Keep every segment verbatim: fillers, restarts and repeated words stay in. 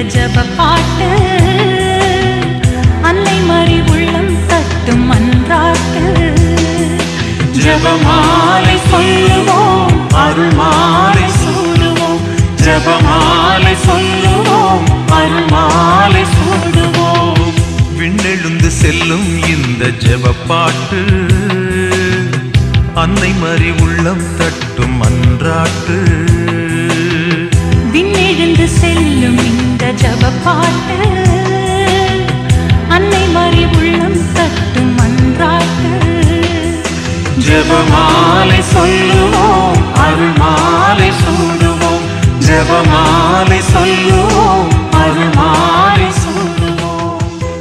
ஜப பாட்டு அன்னை மறி உள்ளம் தட்டும் அன்றாட்டு. ஜபமாலை சொல்லுவோம் அருள்மாலை சூடுவோம். ஜபமாலை சொல்லுவோம் அருள்மாலை சூடுவோம். விண்ணெழுந்து செல்லும் இந்த ஜப பாட்டு அன்னை மறி உள்ளம் தட்டும் அன்றாட்டு. விண்ணெழுந்து செல்லும் இந்த ஜப பாட்டு அன்னை மறி உள்ளம் தட்டும் அன்றாட்டு. ஜபமாலை சொல்லுவோம் அருள்மாலை சூடுவோம். ஜபமாலை சொல்லுவோம் அருள்மாலை சூடுவோம்.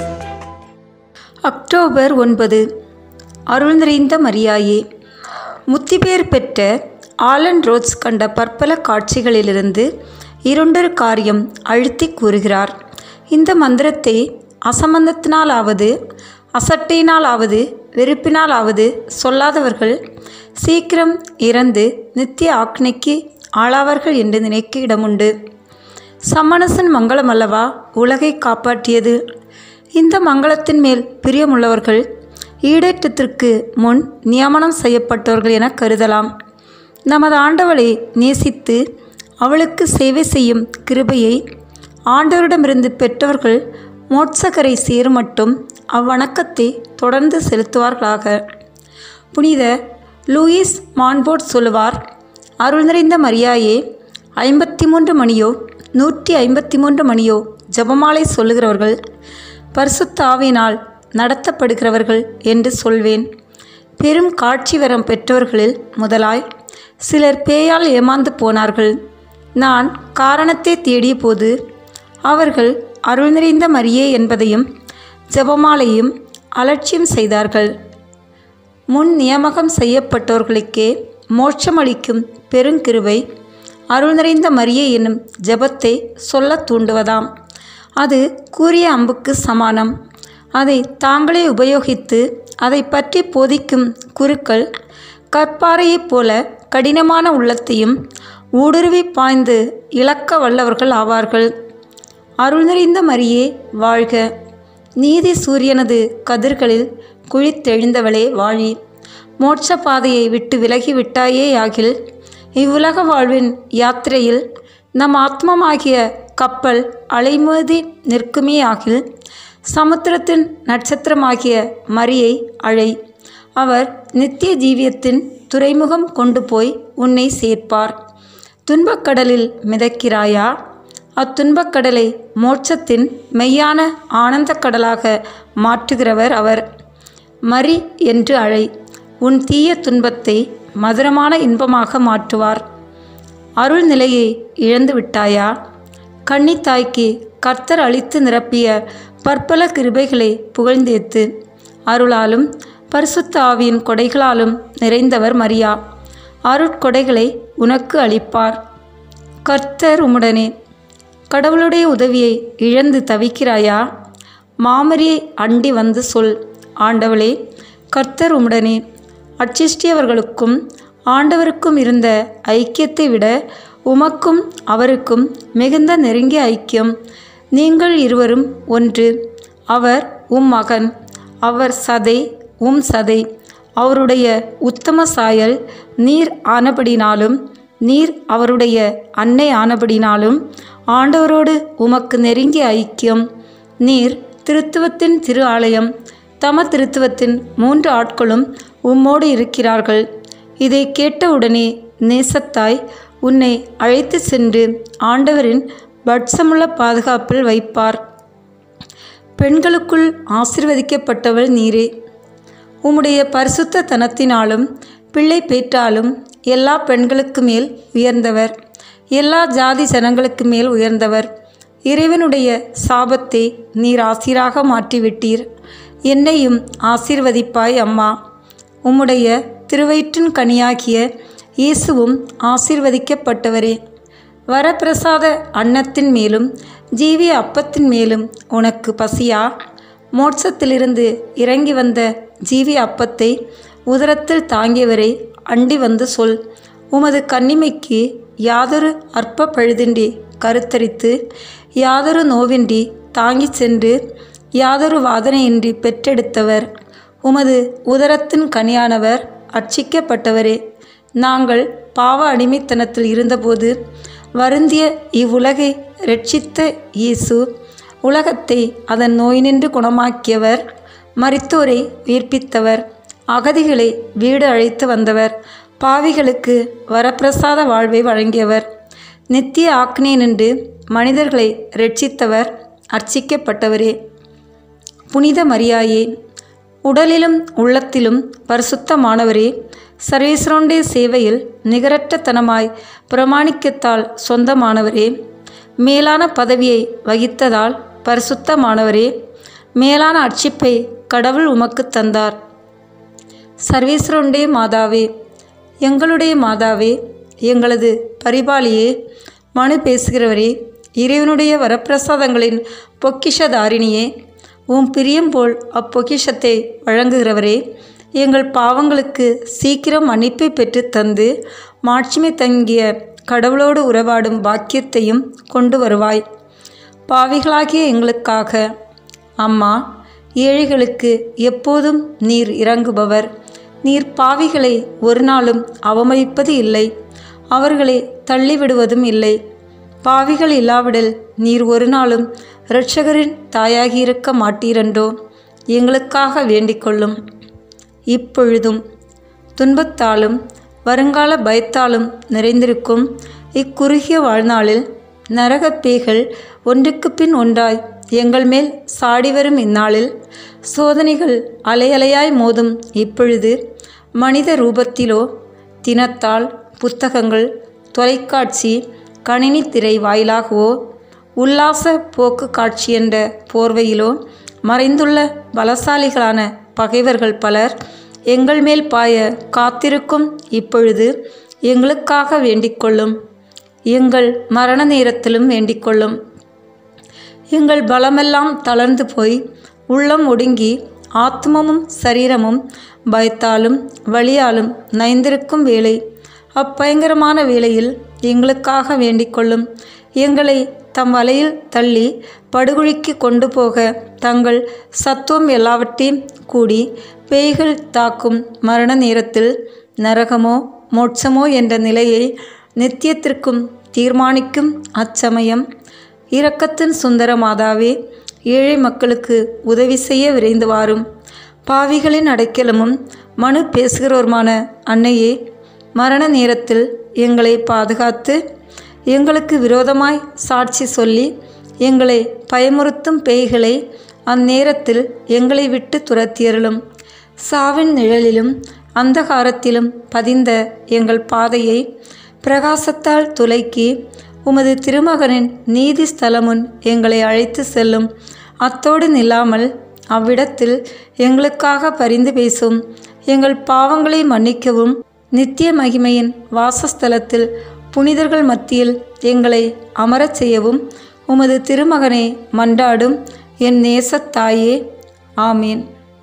அக்டோபர் ஒன்பது. அருள் நிறைந்த மரியாயே. முத்திபேர் பெற்ற ஆலன் ரோட்ஸ் கண்ட பற்பல காட்சிகளிலிருந்து இரண்டொரு காரியம் அழுத்தி கூறுகிறார். இந்த மந்திரத்தை அசம்பந்தத்தினாலாவது அசட்டையினாலாவது வெறுப்பினாலாவது சொல்லாதவர்கள் சீக்கிரம் இறந்து நித்திய ஆக்னைக்கு ஆளாவார்கள் என்று நினைக்க இடமுண்டு. சம்மணசன் மங்களம் அல்லவா உலகை காப்பாற்றியது. இந்த மங்களத்தின் மேல் பிரியமுள்ளவர்கள் ஈடேற்றத்திற்கு முன் நியமனம் செய்யப்பட்டவர்கள் என கருதலாம். நமது ஆண்டவளை நேசித்து அவளுக்கு சேவை செய்யும் கிருபையை ஆண்டவரிடமிருந்து பெற்றவர்கள் மோட்சகரை சேரும் மட்டும் அவ்வணக்கத்தை தொடர்ந்து செலுத்துவார்களாக. புனித லூயிஸ் மான்போர்ட் சொல்லுவார், அருள் நிறைந்த மரியாயே, ஐம்பத்தி மூன்று மணியோ நூற்றி ஐம்பத்தி மூன்று மணியோ ஜபமாலை சொல்லுகிறவர்கள் பரிசுத்த ஆவியினால் நடத்தப்படுகிறவர்கள் என்று சொல்வேன். பெரும் காட்சி வரம் பெற்றவர்களில் முதலாய் சிலர் பேயால் ஏமாந்து போனார்கள். நான் காரணத்தை தேடிய போது அவர்கள் அருள் நிறைந்த மரியே என்பதையும் ஜபமாலையும் அலட்சியம் செய்தார்கள். முன் நியமகம் செய்யப்பட்டவர்களுக்கே மோட்சமளிக்கும் பெருங்கிருபை அருள் நிறைந்த மரியே என்னும் ஜபத்தை சொல்ல தூண்டுவதாம். அது கூறிய அம்புக்கு சமானம். அதை தாங்களே உபயோகித்து அதை பற்றி போதிக்கும் குருக்கள் கற்பாறையைப் போல கடினமான உள்ளத்தையும் ஊடுருவி பாய்ந்து இழக்க வல்லவர்கள் ஆவார்கள். அருள் நிறைந்த மரியே வாழ்க. நீதி சூரியனது கதிர்களில் குழித்தெழுந்தவளே வாழி. மோட்ச பாதையை விட்டு விலகி விட்டாயே ஆகில் இவ்வுலக வாழ்வின் யாத்திரையில் நம் ஆத்மமாகிய கப்பல் அலைமோதி நிற்குமே ஆகில் சமுத்திரத்தின் நட்சத்திரமாகிய மரியை அழை. அவர் நித்திய ஜீவியத்தின் துறைமுகம் கொண்டு போய் உன்னை சேர்ப்பார். துன்பக்கடலில் மிதக்கிறாயா? அத்துன்பக்கடலை மோட்சத்தின் மெய்யான ஆனந்த கடலாக மாற்றுகிறவர் அவர். மரி என்று அழை. உன் தீய துன்பத்தை மதுரமான இன்பமாக மாற்றுவார். அருள் நிலையை இழந்து விட்டாயா? கன்னித்தாய்க்கு கர்த்தர் அளித்து நிரப்பிய பற்பல கிருபைகளை புகழ்ந்தேத்து. அருளாலும் பரிசுத்த ஆவியின் கொடைகளாலும் நிறைந்தவர் மரியா. அருட்கொடைகளை உனக்கு அளிப்பார். கர்த்தர் உம்முடனே. கடவுளுடைய உதவியை இழந்து தவிக்கிறாயா? மாமரியை அண்டி வந்து சொல், ஆண்டவளே, கர்த்தர் உம்முடனே. அச்சிஷ்டியவர்களுக்கும் ஆண்டவருக்கும் இருந்த ஐக்கியத்தை விட உமக்கும் அவருக்கும் மிகுந்த நெருங்கிய ஐக்கியம். நீங்கள் இருவரும் ஒன்று. அவர் உம் மகன், அவர் சதை உம் சதை. அவருடைய உத்தம சாயல் நீர் ஆனபடினாலும் நீர் அவருடைய அன்னை ஆனபடினாலும் ஆண்டவரோடு உமக்கு நெருங்கிய ஐக்கியம். நீர் திருத்துவத்தின் திரு ஆலயம். தம திருத்துவத்தின் மூன்று ஆட்களும் உம்மோடு இருக்கிறார்கள். இதை கேட்டவுடனே நேசத்தாய் உன்னை அழைத்து சென்று ஆண்டவரின் பட்சமுள்ள பாதுகாப்பில் வைப்பார். பெண்களுக்குள் ஆசீர்வதிக்கப்பட்டவள் நீரே. உம்முடைய பரிசுத்த தனத்தினாலும் பிள்ளை பேற்றாலும் எல்லா பெண்களுக்கு மேல் உயர்ந்தவர், எல்லா ஜாதி ஜனங்களுக்கு மேல் உயர்ந்தவர். இறைவனுடைய சாபத்தை நீர் ஆசீராக மாற்றிவிட்டீர். என்னையும் ஆசீர்வதிப்பாய் அம்மா. உம்முடைய திருவயிற்றின் கனியாகிய இயேசுவும் ஆசீர்வதிக்கப்பட்டவரே. வரப்பிரசாத அன்னத்தின் மேலும் ஜீவிய அப்பத்தின் மேலும் உனக்கு பசியா? மோட்சத்திலிருந்து இறங்கி வந்த ஜீவிய அப்பத்தை உதரத்தில் தாங்கியவரை அண்டி வந்து சொல். உமது கன்னிமைக்கு யாதொரு அற்ப பழுதின்றி கருத்தரித்து யாதொரு நோவின்றி தாங்கிச் சென்று யாதொரு வாதனையின்றி பெற்றெடுத்தவர். உமது உதரத்தின் கனியானவர் அர்ச்சிக்கப்பட்டவரே. நாங்கள் பாவ அடிமைத்தனத்தில் இருந்தபோது வருந்திய இவ்வுலகை இரட்சித்த இயேசு, உலகத்தை அதன் நோய் நின்று குணமாக்கியவர், மரித்தோரை உயிர்ப்பித்தவர், அகதிகளை வீடு அழைத்து வந்தவர், பாவிகளுக்கு வரப்பிரசாத வாழ்வை வழங்கியவர், நித்திய ஆக்கினை நின்று மனிதர்களை இரட்சித்தவர், அர்ச்சிக்கப்பட்டவரே. புனித மரியாயே, உடலிலும் உள்ளத்திலும் பரிசுத்தமானவரே, சர்வேஸ்வரனுடைய சேவையில் நிகரற்ற தனமாய் பிரமாணிக்கத்தால் சொந்தமானவரே, மேலான பதவியை வகித்ததால் பரிசுத்தமானவரே, மேலான அர்ச்சிப்பை கடவுள் உமக்கு தந்தார். சர்வேஸ்வரனுடைய மாதாவே, எங்களுடைய மாதாவே, எங்களது பரிபாலியே, மனு பேசுகிறவரே, இறைவனுடைய வரப்பிரசாதங்களின் பொக்கிஷதாரிணியே, உம் பிரியம் போல் அப்பொக்கிஷத்தை வழங்குகிறவரே, எங்கள் பாவங்களுக்கு சீக்கிரம் மன்னிப்பை பெற்று தந்து மாட்சிமை தங்கிய கடவுளோடு உறவாடும் பாக்கியத்தையும் கொண்டு வருவாய். பாவிகளாகிய எங்களுக்காக அம்மா, ஏழைகளுக்கு எப்போதும் நீர் இறங்குபவர். நீர் பாவிகளை ஒரு நாளும் அவமதிப்பது இல்லை, அவர்களை தள்ளிவிடுவதும் இல்லை. பாவிகள் இல்லாவிடில் நீர் ஒரு நாளும் இரட்சகரின் தாயாகி இருக்க மாட்டீரன்றோ? எங்களுக்காக வேண்டிக் கொள்ளும். இப்பொழுதும் துன்பத்தாலும் வருங்கால பயத்தாலும் நிறைந்திருக்கும் இக்குறுகிய வாழ்நாளில் நரகப் பேய்கள் ஒன்றுக்கு பின் ஒன்றாய் எங்கள் மேல் சாடிவரும் இந்நாளில், சோதனைகள் அலையலையாய் மோதும் இப்பொழுது, மனித ரூபத்திலோ தினத்தாள், புத்தகங்கள், தொலைக்காட்சி, கணினி திரை வாயிலாகவோ, உல்லாச போக்கு காட்சி என்ற போர்வையிலோ மறைந்துள்ள பலசாலிகளான பகைவர்கள் பலர் எங்கள் மேல் பாய காத்திருக்கும் இப்பொழுது எங்களுக்காக வேண்டிக் கொள்ளும். எங்கள் மரண நேரத்திலும் வேண்டிக் கொள்ளும். எங்கள் பலமெல்லாம் தளர்ந்து போய் உள்ளம் ஒடுங்கி ஆத்மமும் சரீரமும் பயத்தாலும் வலியாலும் நைந்திருக்கும் வேளை, அப்பயங்கரமான வேளையில் எங்களுக்காக வேண்டிக் கொள்ளும். எங்களை தம் வலையில் தள்ளி படுகொழிக்கு கொண்டு போக தங்கள் சத்துவம் எல்லாவற்றையும் கூடி பேய்கள் தாக்கும் மரண நேரத்தில் நரகமோ மோட்சமோ என்ற நிலையை நித்தியத்திற்கும் தீர்மானிக்கும் அச்சமயம், இரக்கத்தின் சுந்தர மாதாவே, ஏழை மக்களுக்கு உதவி செய்ய விரைந்து வாரும். பாவிகளின் அடைக்கலமும் மனு பேசுகிறோருமான அன்னையே, மரண நேரத்தில் எங்களை பாதுகாத்து எங்களுக்கு விரோதமாய் சாட்சி சொல்லி எங்களை பயமுறுத்தும் பேய்களை அந்நேரத்தில் எங்களை விட்டு துரத்தியருளும். சாவின் நிழலிலும் அந்தகாரத்திலும் பதிந்த எங்கள் பாதையை பிரகாசத்தால் துலக்கி உமது திருமகனின் நீதி ஸ்தலமுன் எங்களை அழைத்து செல்லும். அத்தோடு நில்லாமல் அவ்விடத்தில் எங்களுக்காக பரிந்து பேசும். எங்கள் பாவங்களை மன்னிக்கவும் நித்திய மகிமையின் வாசஸ்தலத்தில் புனிதர்கள் மத்தியில் எங்களை அமரச் செய்யவும் உமது திருமகனை மன்றாடும் என் நேசத்தாயே. ஆமீன்.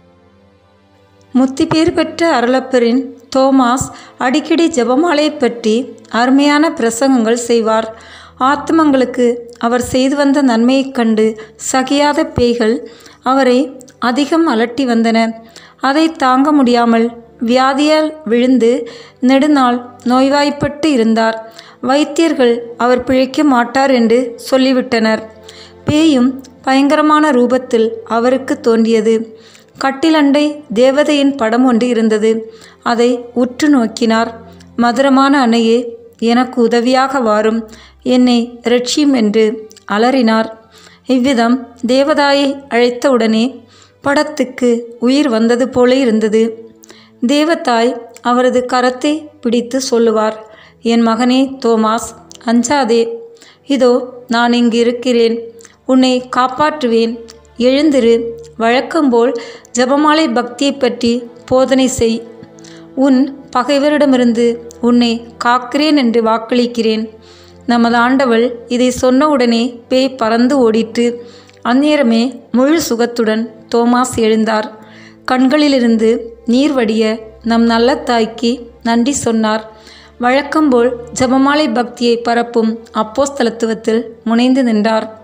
முத்திப்பேர் பெற்ற அருளப்பரின் தோமாஸ் அடிக்கடி ஜெபமாலை பற்றி அருமையான பிரசங்கங்கள் செய்வார். ஆத்மங்களுக்கு அவர் செய்து வந்த நன்மையைக் கண்டு சகியாத பேய்கள் அவரை அதிகம் அலட்டி வந்தன. அதை தாங்க முடியாமல் வியாதியால் விழுந்து நெடுநாள் நோய்வாய்ப்பட்டு இருந்தார். வைத்தியர்கள் அவர் பிழைக்க மாட்டார் என்று சொல்லிவிட்டனர். பேயும் பயங்கரமான ரூபத்தில் அவருக்கு தோன்றியது. கட்டிலண்டை தேவதையின் படம் ஒன்று இருந்தது. அதை உற்று நோக்கினார். மதுரமான அன்னையே, எனக்கு உதவியாக வாரும், என்னை இரட்சியும் என்று அலறினார். இவ்விதம் தேவதாயை அழைத்தவுடனே படத்துக்கு உயிர் வந்தது போல இருந்தது. தேவதாய் அவரது கரத்தை பிடித்து சொல்லுவார், என் மகனே தோமாஸ், அஞ்சாதே, இதோ நான் இங்கு இருக்கிறேன், உன்னை காப்பாற்றுவேன், எழுந்திரு, வழக்கம்போல் ஜெபமாலை பக்தியை பற்றி போதனை செய், உன் பகைவரிடமிருந்து உன்னை காக்கிறேன் என்று வாக்களிக்கிறேன். நமது ஆண்டவள் இதை சொன்னவுடனே பேய் பறந்து ஓடிற்று. அந்நேரமே முழு சுகத்துடன் தோமாஸ் எழுந்தார். கண்களிலிருந்து நீர் வடிய நம் நல்ல தாய்க்கு நன்றி சொன்னார். வழக்கம்போல் ஜெபமாலை பக்தியை பரப்பும் அப்போஸ்தலத்துவத்தில் முனைந்து நின்றார்.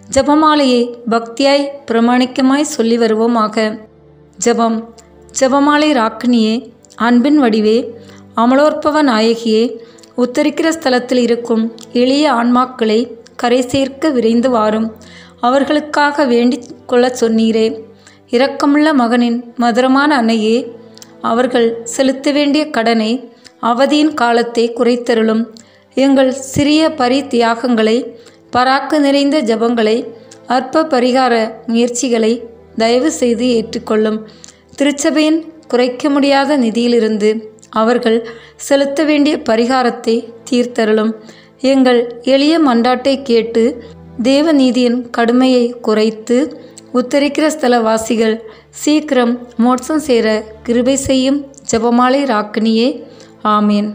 ஜெபமாலையை பக்தியாய் பிரமாணிக்கமாய் சொல்லி வருவோமாக. ஜெபம். ஜெபமாலை ராக்கினியே, அன்பின் வடிவே, அமலோற்பவ நாயகியே, உத்தரிக்கிற ஸ்தலத்தில் இருக்கும் எளிய ஆன்மாக்களை கரை சேர்க்க விரைந்து வாரும். அவர்களுக்காக வேண்டிக் கொள்ள சொன்னீரே. இரக்கமுள்ள மகனின் மதுரமான அன்னையே, அவர்கள் செலுத்த வேண்டிய கடனை, அவதியின் காலத்தை குறைத்தருளும். எங்கள் சிறிய பரி தியாகங்களை, பராக்கு நிறைந்த ஜபங்களை, அற்ப பரிகார முயற்சிகளை தயவு செய்து ஏற்றுக்கொள்ளும். திருச்சபையின் குறைக்க முடியாத நிதியிலிருந்து அவர்கள் செலுத்த வேண்டிய பரிகாரத்தை தீர்த்தருளும். எங்கள் எளிய மன்றாட்டை கேட்டு தேவநீதியின் கடுமையை குறைத்து உத்தரிக்கிற ஸ்தலவாசிகள் சீக்கிரம் மோட்சம் சேர கிருபை செய்யும் ஜெபமாலை ராக்கினியே. ஆமேன்.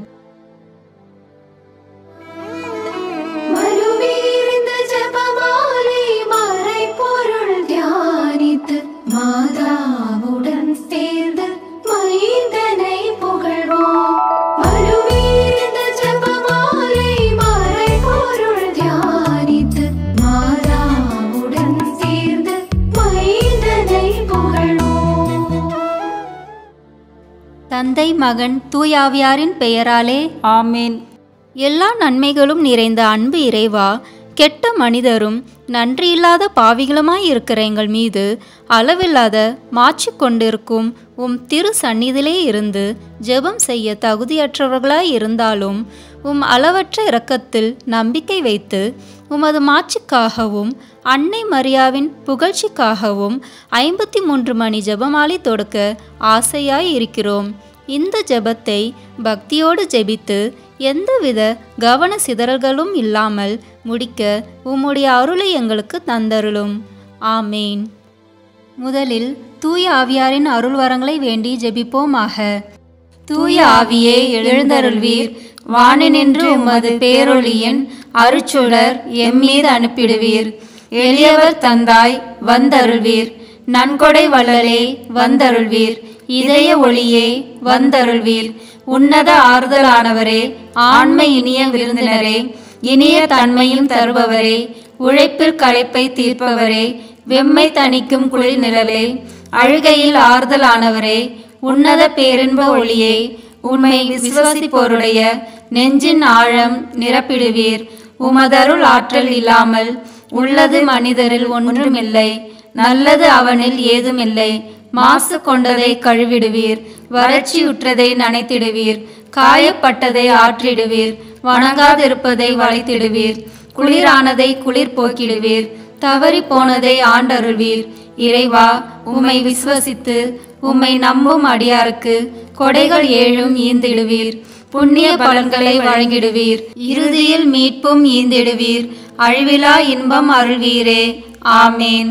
மாதாவுடன் சேர்ந்து மைந்தனை புகழ்வோம். மறுவீர்ந்த ஜெபமாலை மறைபொருள் தியானித்து மாதாவுடன் சேர்ந்து மைந்தனை புகழ்வோம். தந்தை, மகன், தூயாவியாரின் பெயராலே ஆமேன். எல்லா நன்மைகளும் நிறைந்த அன்பு இறைவா, கெட்ட மனிதரும் நன்றியில்லாத பாவிகளுமாய் இருக்கிற எங்கள் மீது அளவில்லாத மாட்சி கொண்டிருக்கும் உம் திரு சந்நிதியிலே இருந்து ஜெபம் செய்ய தகுதியற்றவர்களாய் இருந்தாலும் உம் அளவற்ற இரக்கத்தில் நம்பிக்கை வைத்து உமது மாட்சிக்காகவும் அன்னை மரியாவின் புகழ்ச்சிக்காகவும் ஐம்பத்தி மூன்று மணி ஜெபமாலை தொடுக்க ஆசையாய் இருக்கிறோம். இந்த ஜெபத்தை பக்தியோடு ஜெபித்து எந்தவித கவன சிதறல்களும் இல்லாமல் முடிக்க உம்முடைய அருளை எங்களுக்கு தந்தருளும். ஆமேன். முதலில் தூய ஆவியாரின் அருள் வரங்களை வேண்டி ஜெபிப்போமாக. தூய ஆவியே எழுந்தருள்வீர். வானினின்று உமது பேரொளியின் அருச்சுடர் எம்மீது அனுப்பிடுவீர். எளியவர் தந்தாய் வந்தருள்வீர். நன்கொடை வள்ளலே வந்தருள்வீர். இதய ஒளியே வந்தருள்வீர். உன்னத ஆறுதலானவரே, ஆண்மை இனிய விருந்தினரே, இனிய தன்மையும் தருபவரே, உழைப்பில் களைப்பை தீர்ப்பவரே, வெம்மை தணிக்கும் குளிர் நிலவே, அழுகையில் ஆறுதலானவரே, உன்னத பேரின்ப ஒளியே, உண்மை விசுவாசிப்போருடைய நெஞ்சின் ஆழம் நிரப்பிடுவீர். உமதருள் ஆற்றல் இல்லாமல் உள்ளது மனிதரில் ஒன்றுமில்லை, நல்லது அவனில் ஏதுமில்லை. மாசு கொண்டதை கழுவிடுவீர், வறட்சியுற்றதை நனைத்திடுவீர், காயப்பட்டதை ஆற்றிடுவீர், வணங்காதிருப்பதை வளைத்திடுவீர், குளிரானதை குளிர் போக்கிடுவீர், தவறி போனதை ஆண்டருள்வீர். இறைவா, உம்மை விசுவசித்து உம்மை நம்பும் அடியாருக்கு கொடைகள் ஏழும் ஈந்திடுவீர். புண்ணிய பலன்களை வழங்கிடுவீர். இறுதியில் மீட்பும் ஈந்திடுவீர். அழிவிலா இன்பம் அருள்வீரே. ஆமேன்.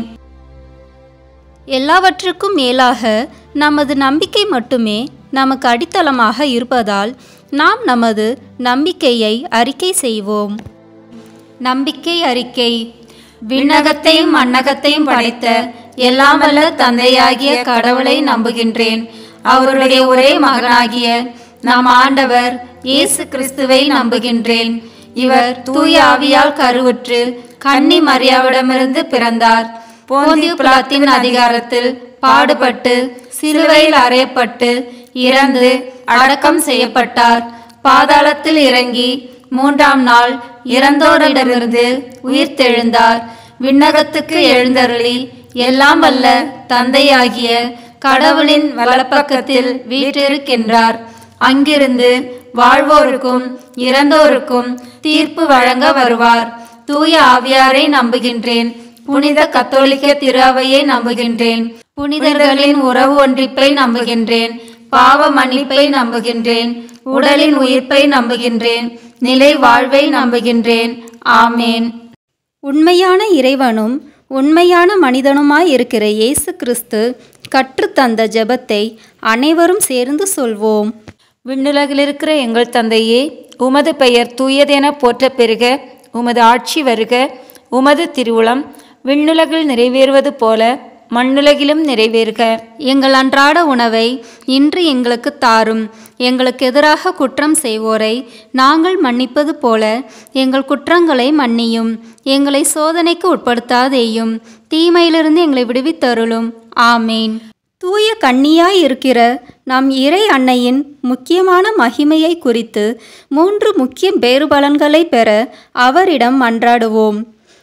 எல்லாவற்றுக்கும் மேலாக நமது நம்பிக்கை மட்டுமே நமக்கு அடித்தளமாக இருப்பதால் நாம் நமது நம்பிக்கையை அறிக்கை செய்வோம். நம்பிக்கை அறிக்கை. விண்ணகத்தையும் மண்ணகத்தையும் படைத்த எல்லாம் வல்ல தந்தையாகிய கடவுளை நம்புகின்றேன். அவருடைய ஒரே மகனாகிய நம் ஆண்டவர் இயேசு கிறிஸ்துவை நம்புகின்றேன். இவர் தூய ஆவியால் கருவுற்று கன்னி மரியாவிடமிருந்து பிறந்தார். போந்தியு பிலாத்தின் அதிகாரத்தில் பாடுபட்டு சிலுவையில் அறையப்பட்டு இறந்து அடக்கம் செய்யப்பட்டார். பாதாளத்தில் இறங்கி மூன்றாம் நாள் இறந்தோரிடமிருந்து உயிர்த்தெழுந்தார். விண்ணகத்துக்கு எழுந்தருளி எல்லாம் வல்ல தந்தையாகிய கடவுளின் வலப்பக்கத்தில் வீற்றிருக்கின்றார். அங்கிருந்து வாழ்வோருக்கும் இறந்தோருக்கும் தீர்ப்பு வழங்க வருவார். தூய ஆவியாரை நம்புகின்றேன். புனித கத்தோலிக்க திரு அவையை நம்புகின்றேன். புனிதர்களின் உறவு ஒன்றிப்பை நம்புகின்றேன். பாவ மன்னிப்பை நம்புகின்றேன். உடலின் உயிர்ப்பை நம்புகின்றேன். நிலை வாழ்வை நம்புகின்றேன். ஆமேன். உண்மையான இறைவனும் உண்மையான மனிதனுமாய் இருக்கிற இயேசு கிறிஸ்து கற்றுத்தந்த ஜெபத்தை அனைவரும் சேர்ந்து சொல்வோம். விண்ணுலகில் இருக்கிற எங்கள் தந்தையே, உமது பெயர் தூயதென போற்ற பெறுக. உமது ஆட்சி வருக. உமது திருவுளம் விண்ணுலகில் நிறைவேறுவது போல மண்ணுலகிலும் நிறைவேறுக. எங்கள் அன்றாட உணவை இன்று எங்களுக்கு தாரும். எங்களுக்கு எதிராக குற்றம் செய்வோரை நாங்கள் மன்னிப்பது போல எங்கள் குற்றங்களை மன்னியும். எங்களை சோதனைக்கு உட்படுத்தாதேயும், தீமையிலிருந்து எங்களை விடுவித்தருளும். ஆமேன். தூய கன்னியாய் இருக்கிற நம் இறை அன்னையின் முக்கியமான மகிமையை குறித்து மூன்று முக்கிய பேறுபலன்களை பெற அவரிடம் மன்றாடுவோம்.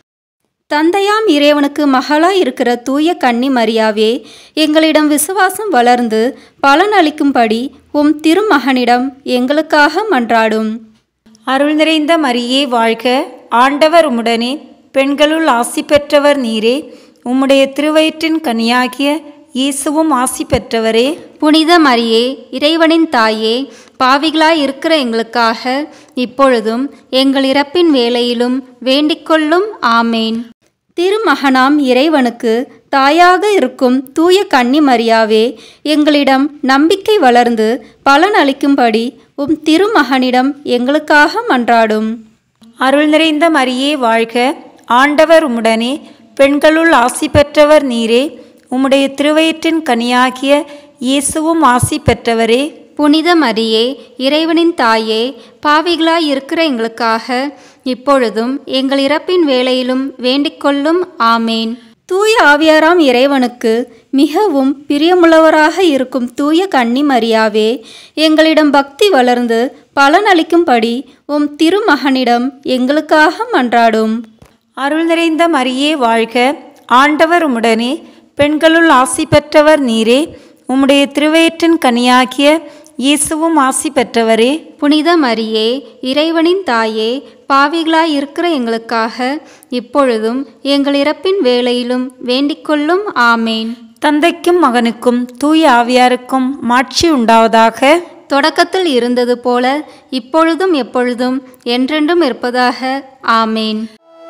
தந்தையாம் இறைவனுக்கு மகளாய் இருக்கிற தூய கன்னி மரியாவே, எங்களிடம் விசுவாசம் வளர்ந்து பலனளிக்கும்படி உம் திருமகனிடம் எங்களுக்காக மன்றாடும். அருள் நிறைந்த மரியே வாழ்க, ஆண்டவர் உம்முடனே, பெண்களுள் ஆசி பெற்றவர் நீரே. உம்முடைய திருவயிற்றின் கனியாகிய இயேசுவும் ஆசி பெற்றவரே. புனித மரியே, இறைவனின் தாயே, பாவிகளாய் இருக்கிற எங்களுக்காக இப்பொழுதும் எங்கள் இறப்பின் வேளையிலும் வேண்டிக்கொள்ளும். ஆமேன். திருமகனாம் இறைவனுக்கு தாயாக இருக்கும் தூய கன்னி மரியாவே, எங்களிடம் நம்பிக்கை வளர்ந்து பலன் அளிக்கும்படி உம் திருமகனிடம் எங்களுக்காக மன்றாடும். அருள் நிறைந்த மரியே வாழ்க, ஆண்டவர் உம்முடனே, பெண்களுள் ஆசி பெற்றவர் நீரே. உம்முடைய திருவயிற்றின் கனியாகிய இயேசுவும் ஆசி பெற்றவரே. புனித மரியே, இறைவனின் தாயே, பாவிகளாய் இருக்கிற எங்களுக்காக இப்பொழுதும் எங்கள் இறப்பின் வேளையிலும் வேண்டிக்கொள்ளும். ஆமேன். தூய ஆவியாராம் இறைவனுக்கு மிகவும் பிரியமுள்ளவராக இருக்கும் தூய கன்னி மரியாவே, எங்களிடம் பக்தி வளர்ந்து பலனளிக்கும்படி உம் திருமகனிடம் எங்களுக்காக மன்றாடும். அருள் நிறைந்த மரியே வாழ்க, ஆண்டவர் உம்முடனே, பெண்களுள் ஆசி பெற்றவர் நீரே. உம்முடைய திருவயிற்றின் கனியாகிய இயேசுவும் ஆசி பெற்றவரே. புனித மரியே, இறைவனின் தாயே, பாவிகளாய் இருக்கிற எங்களுக்காக இப்பொழுதும் எங்கள் இறப்பின் வேளையிலும் வேண்டிக்கொள்ளும். ஆமேன். தந்தைக்கும் மகனுக்கும் தூய ஆவியாருக்கும் மாட்சி உண்டாவதாக. தொடக்கத்தில் இருந்தது போல இப்பொழுதும் எப்பொழுதும் என்றென்றும் இருப்பதாக. ஆமேன்.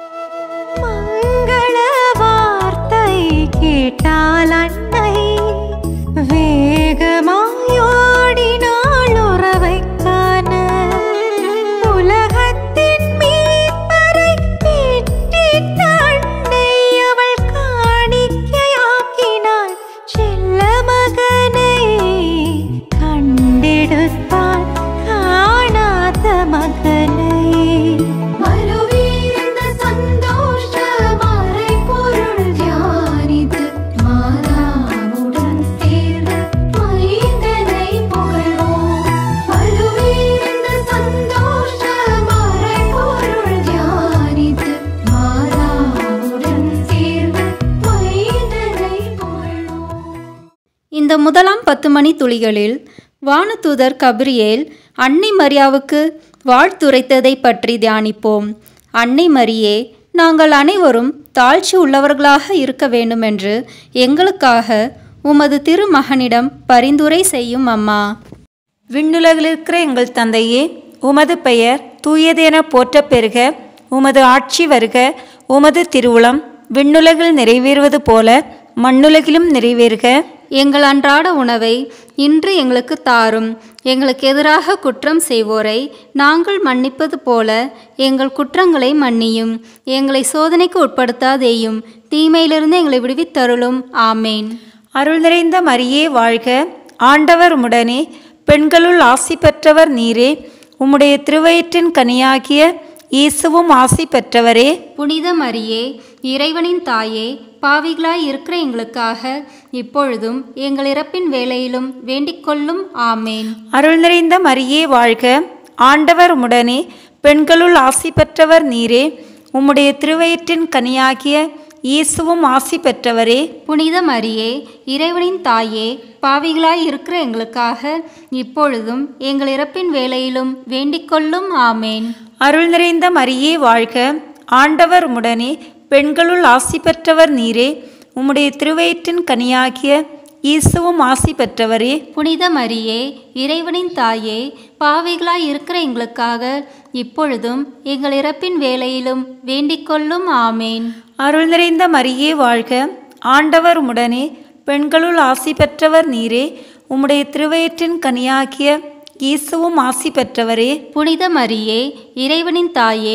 மங்கள வார்த்தை கேட்டால் அன்னை வேகமாயோடினாள் உறவை காண. உலகத்தின் மீட்பரை பெற்றிட்ட அன்னை அவள் காணிக்கையாக்கினாள் செல்ல மகனை. கண்டெடுத்தாள் காணாத மகனை. இந்த முதலாம் பத்து மணி துளிகளில் வானதூதர் கபிரியேல் அன்னை மரியாவுக்கு வாழ்த்துரைத்ததை பற்றி தியானிப்போம். அன்னை மரியே, நாங்கள் அனைவரும் தாழ்ச்சி உள்ளவர்களாக இருக்க வேண்டுமென்று எங்களுக்காக உமது திருமகனிடம் பரிந்துரை செய்யும் அம்மா. விண்ணுலகில் இருக்கிற எங்கள் தந்தையே, உமது பெயர் தூயதென போற்ற பெறுக. உமது ஆட்சி வருக. உமது திருவுளம் விண்ணுலகில் நிறைவேறுவது போல மண்ணுலகிலும் நிறைவேறுக. எங்கள் அன்றாட உணவை இன்று எங்களுக்கு தாரும். எங்களுக்கு எதிராக குற்றம் செய்வோரை நாங்கள் மன்னிப்பது போல எங்கள் குற்றங்களை மன்னியும். எங்களை சோதனைக்கு உட்படுத்தாதேயும், தீமையிலிருந்து எங்களை விடுவித்தருளும். ஆமேன். அருள் நிறைந்த மரியே வாழ்க, ஆண்டவர் உம்முடனே, பெண்களுள் ஆசி பெற்றவர் நீரே. உம்முடைய திருவயிற்றின் கனியாகிய இயேசுவும் ஆசி பெற்றவரே. புனித மரியே, இறைவனின் தாயே, பாவிகளாய் இருக்கிற எங்களுக்காக இப்பொழுதும் எங்கள் இறப்பின் வேளையிலும் வேண்டிக்கொள்ளும். ஆமேன். அருள் நிறைந்த மரியே வாழ்க, ஆண்டவர் உம்முடனே, பெண்களுள் ஆசி பெற்றவர் நீரே. உம்முடைய திருவயிற்றின் கனியாகிய இயேசுவும் ஆசி பெற்றவரே. புனித மரியே, இறைவனின் தாயே, பாவிகளாய் இருக்கிற எங்களுக்காக இப்பொழுதும் எங்கள் இறப்பின் வேளையிலும் வேண்டிக்கொள்ளும். ஆமேன். அருள் நிறைந்த மரியே வாழ்க, ஆண்டவர் உம்முடனே, பெண்களுள் ஆசி பெற்றவர் நீரே. உம்முடைய திருவயிற்றின் கனியாகிய இயேசுவும் ஆசி பெற்றவரே. புனித மரியே, இறைவனின் தாயே, பாவிகளாய் இருக்கிற எங்களுக்காக இப்பொழுதும் எங்கள் இறப்பின் வேளையிலும் வேண்டிக்கொள்ளும். ஆமேன். அருள் நிறைந்த மரியே வாழ்க, ஆண்டவர் உம்முடனே, பெண்களுள் ஆசி பெற்றவர் நீரே. உம்முடைய திருவயிற்றின் கனியாகிய இயேசுவும் ஆசி பெற்றவரே. புனித மரியே, இறைவனின் தாயே,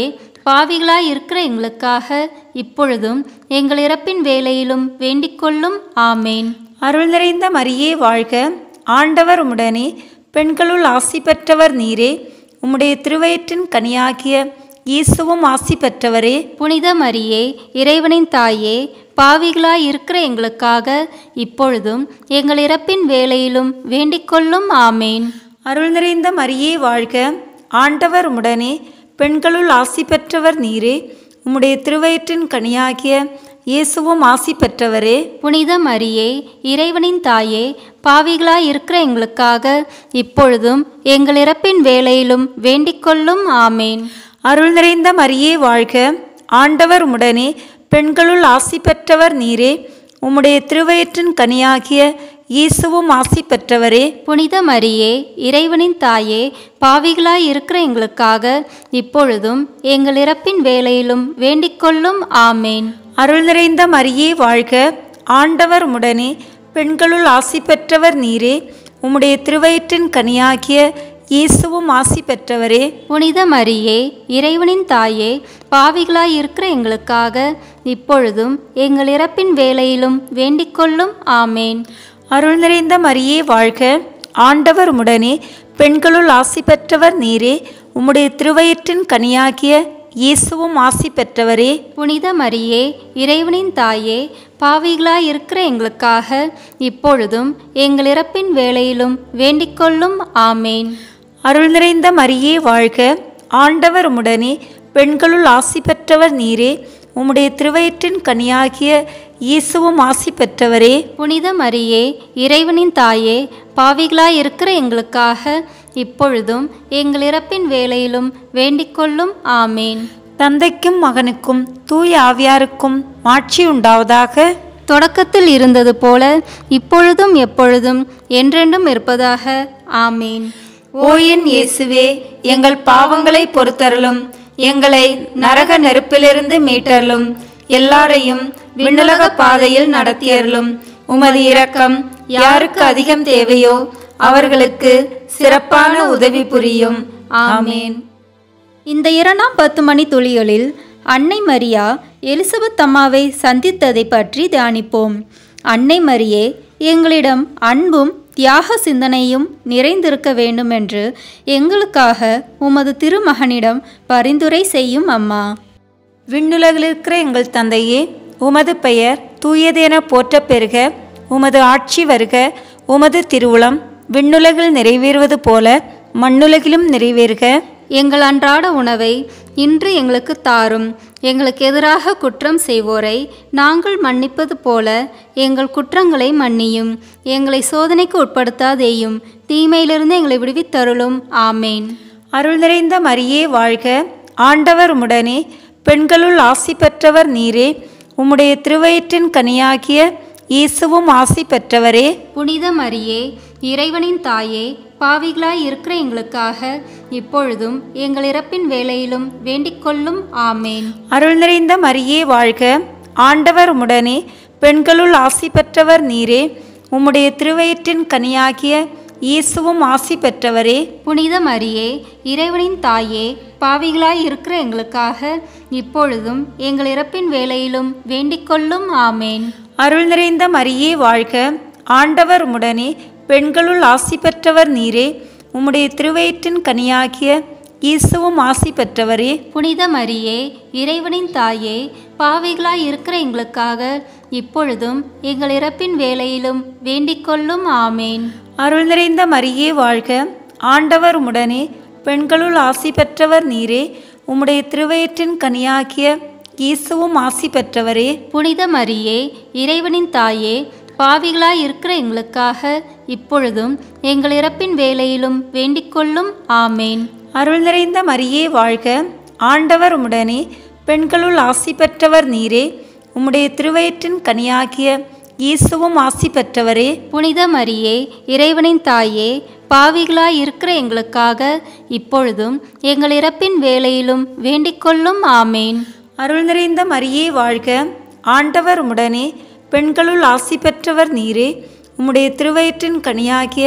பாவிகளாய் இருக்கிற எங்களுக்காக இப்பொழுதும் எங்கள் இறப்பின் வேளையிலும் வேண்டிக்கொள்ளும். ஆமேன். அருள் நிறைந்த மரியே வாழ்க, ஆண்டவர் உம்முடனே, பெண்களுள் ஆசி பெற்றவர் நீரே. உம்முடைய திருவயிற்றின் கனியாகிய இயேசுவும் ஆசி பெற்றவரே. புனித மரியே, இறைவனின் தாயே, பாவிகளாய் இருக்கிற எங்களுக்காக இப்பொழுதும் எங்கள் இறப்பின் வேளையிலும் வேண்டிக்கொள்ளும். ஆமேன். அருள் நிறைந்த மரியே வாழ்க, ஆண்டவர் உம்முடனே, பெண்களுள் ஆசி பெற்றவர் நீரே. உம்முடைய திருவயிற்றின் கனியாகிய இயேசுவும் ஆசி பெற்றவரே. புனித மரியே, இறைவனின் தாயே, பாவிகளாய் இருக்கிற எங்களுக்காக இப்பொழுதும் எங்கள் இறப்பின் வேளையிலும் வேண்டிக்கொள்ளும். ஆமேன். அருள் நிறைந்த மரியே வாழ்க, ஆண்டவர் உம்முடனே, பெண்களுள் ஆசி பெற்றவர் நீரே. உம்முடைய திருவயிற்றின் கனியாகிய இயேசுவும் ஆசி பெற்றவரே. புனித மரியே, இறைவனின் தாயே, பாவிகளாய் இருக்கிற எங்களுக்காக இப்பொழுதும் எங்கள் இறப்பின் வேளையிலும் வேண்டிக்கொள்ளும். ஆமேன். அருள் நிறைந்த மரியே வாழ்க, ஆண்டவர் உம்முடனே, பெண்களுள் ஆசி பெற்றவர் நீரே. உம்முடைய திருவயிற்றின் கனியாகிய இயேசுவும் ஆசி பெற்றவரே. புனித மரியே, இறைவனின் தாயே, பாவிகளாய் இருக்கிற எங்களுக்காக இப்பொழுதும் எங்கள் இறப்பின் வேளையிலும் வேண்டிக்கொள்ளும். ஆமேன். அருள் நிறைந்த மரியே வாழ்க, ஆண்டவர் உம்முடனே, பெண்களுள் ஆசி பெற்றவர் நீரே. உம்முடைய திருவயிற்றின் கனியாகிய இயேசுவும் ஆசி பெற்றவரே. புனித மரியே, இறைவனின் தாயே, பாவிகளாய் இருக்கிற எங்களுக்காக இப்பொழுதும் எங்கள் இறப்பின் வேளையிலும் வேண்டிக்கொள்ளும். ஆமேன். அருள் நிறைந்த மரியே வாழ்க, ஆண்டவர் உம்முடனே, பெண்களுள் ஆசி பெற்றவர் நீரே. உம்முடைய திருவயிற்றின் கனியாகிய இயேசுவும் ஆசி பெற்றவரே. புனித மரியே, இறைவனின் தாயே, பாவிகளாய் இருக்கிற எங்களுக்காக இப்பொழுதும் எங்கள் இறப்பின் வேளையிலும் வேண்டிக்கொள்ளும். ஆமேன். தந்தைக்கும் மகனுக்கும் தூய ஆவியாருக்கும் மாட்சி உண்டாவதாக. தொடக்கத்தில் இருந்தது போல இப்பொழுதும் எப்பொழுதும் என்றென்றும் இருப்பதாக. ஆமேன். ஓ என் இயேசுவே, எங்கள் பாவங்களை பொறுத்தருளும், எங்களை நரக நெருப்பிலிருந்து மீட்டருளும், எல்லாரையும் விண்ணுலக பாதையில் நடத்தியருளும். உமது இரக்கம் யாருக்கு அதிகம் தேவையோ அவர்களுக்கு சிறப்பான உதவி புரியும். ஆமேன். இந்த இரண்டாம் பத்து மணி துளிகளில் அன்னை மரியா எலிசபெத் அம்மாவை சந்தித்ததை பற்றி தியானிப்போம். அன்னை மரியே, எங்களிடம் அன்பும் தியாக சிந்தனையும் நிறைந்திருக்க வேண்டுமென்று எங்களுக்காக உமது திருமகனிடம் பரிந்துரை செய்யும் அம்மா. விண்ணுலகில் இருக்கிற எங்கள் தந்தையே, உமது பெயர் தூயதென போற்றப் பெறுக. உமது ஆட்சி வருக. உமது திருவுளம் விண்ணுலகில் நிறைவேறுவது போல மண்ணுலகிலும் நிறைவேறுக. எங்கள் அன்றாட உணவை இன்று எங்களுக்கு தாரும். எங்களுக்கு எதிராக குற்றம் செய்வோரை நாங்கள் மன்னிப்பது போல எங்கள் குற்றங்களை மன்னியும். எங்களை சோதனைக்கு உட்படுத்தாதேயும், தீமையிலிருந்து எங்களை விடுவித்தருளும். ஆமேன். அருள் நிறைந்த மரியே வாழ்க, ஆண்டவர் உம்முடனே, பெண்களுள் ஆசி பெற்றவர் நீரே. உம்முடைய திருவயிற்றின் கனியாகிய இயேசுவும் ஆசி பெற்றவரே. புனித மரியே, இறைவனின் தாயே, பாவிகளாய் இருக்கிற எங்களுக்காக இப்பொழுதும் எங்கள் இறப்பின் வேளையிலும் வேண்டிக்கொள்ளும். ஆமேன். அருள் நிறைந்த மரியே வாழ்க, ஆண்டவர் உம்முடனே, பெண்களுள் ஆசி பெற்றவர் நீரே. உம்முடைய திருவயிற்றின் கனியாகிய இயேசுவும் ஆசி பெற்றவரே. புனித மரியே, இறைவனின் தாயே, பாவிகளாய் இருக்கிற எங்களுக்காக இப்பொழுதும் எங்கள் இறப்பின் வேளையிலும் வேண்டிக்கொள்ளும். ஆமேன். அருள் நிறைந்த மரியே வாழ்க, ஆண்டவர் உம்முடனே, பெண்களுள் ஆசி பெற்றவர் நீரே. உம்முடைய திருவயிற்றின் கனியாகிய இயேசுவும் ஆசி பெற்றவரே. புனித மரியே, இறைவனின் தாயே, பாவிகளாய் இருக்கிற எங்களுக்காக இப்பொழுதும் எங்கள் இறப்பின் வேளையிலும் வேண்டிக்கொள்ளும். ஆமேன். அருள் நிறைந்த மரியே வாழ்க, ஆண்டவர் உம்முடனே, பெண்களுள் ஆசி பெற்றவர் நீரே. உம்முடைய திருவயிற்றின் கனியாகிய இயேசுவும் ஆசி பெற்றவரே. புனித மரியே, இறைவனின் தாயே, பாவிகளாய் இருக்கிற எங்களுக்காக இப்பொழுதும் எங்கள் இறப்பின் வேளையிலும் வேண்டிக்கொள்ளும். ஆமேன். அருள் நிறைந்த மரியே வாழ்க, ஆண்டவர் உம்முடனே, பெண்களுள் ஆசி பெற்றவர் நீரே. உம்முடைய திருவயிற்றின் கனியாகிய இயேசுவும் ஆசி பெற்றவரே. புனித மரியே, இறைவனின் தாயே, பாவிகளாய் இருக்கிற எங்களுக்காக இப்பொழுதும் எங்கள் இறப்பின் வேளையிலும் வேண்டிக்கொள்ளும். ஆமேன். அருள் நிறைந்த மரியே வாழ்க, ஆண்டவர் உம்முடனே, பெண்களுள் ஆசி பெற்றவர் நீரே. உம்முடைய திருவயிற்றின் கனியாகிய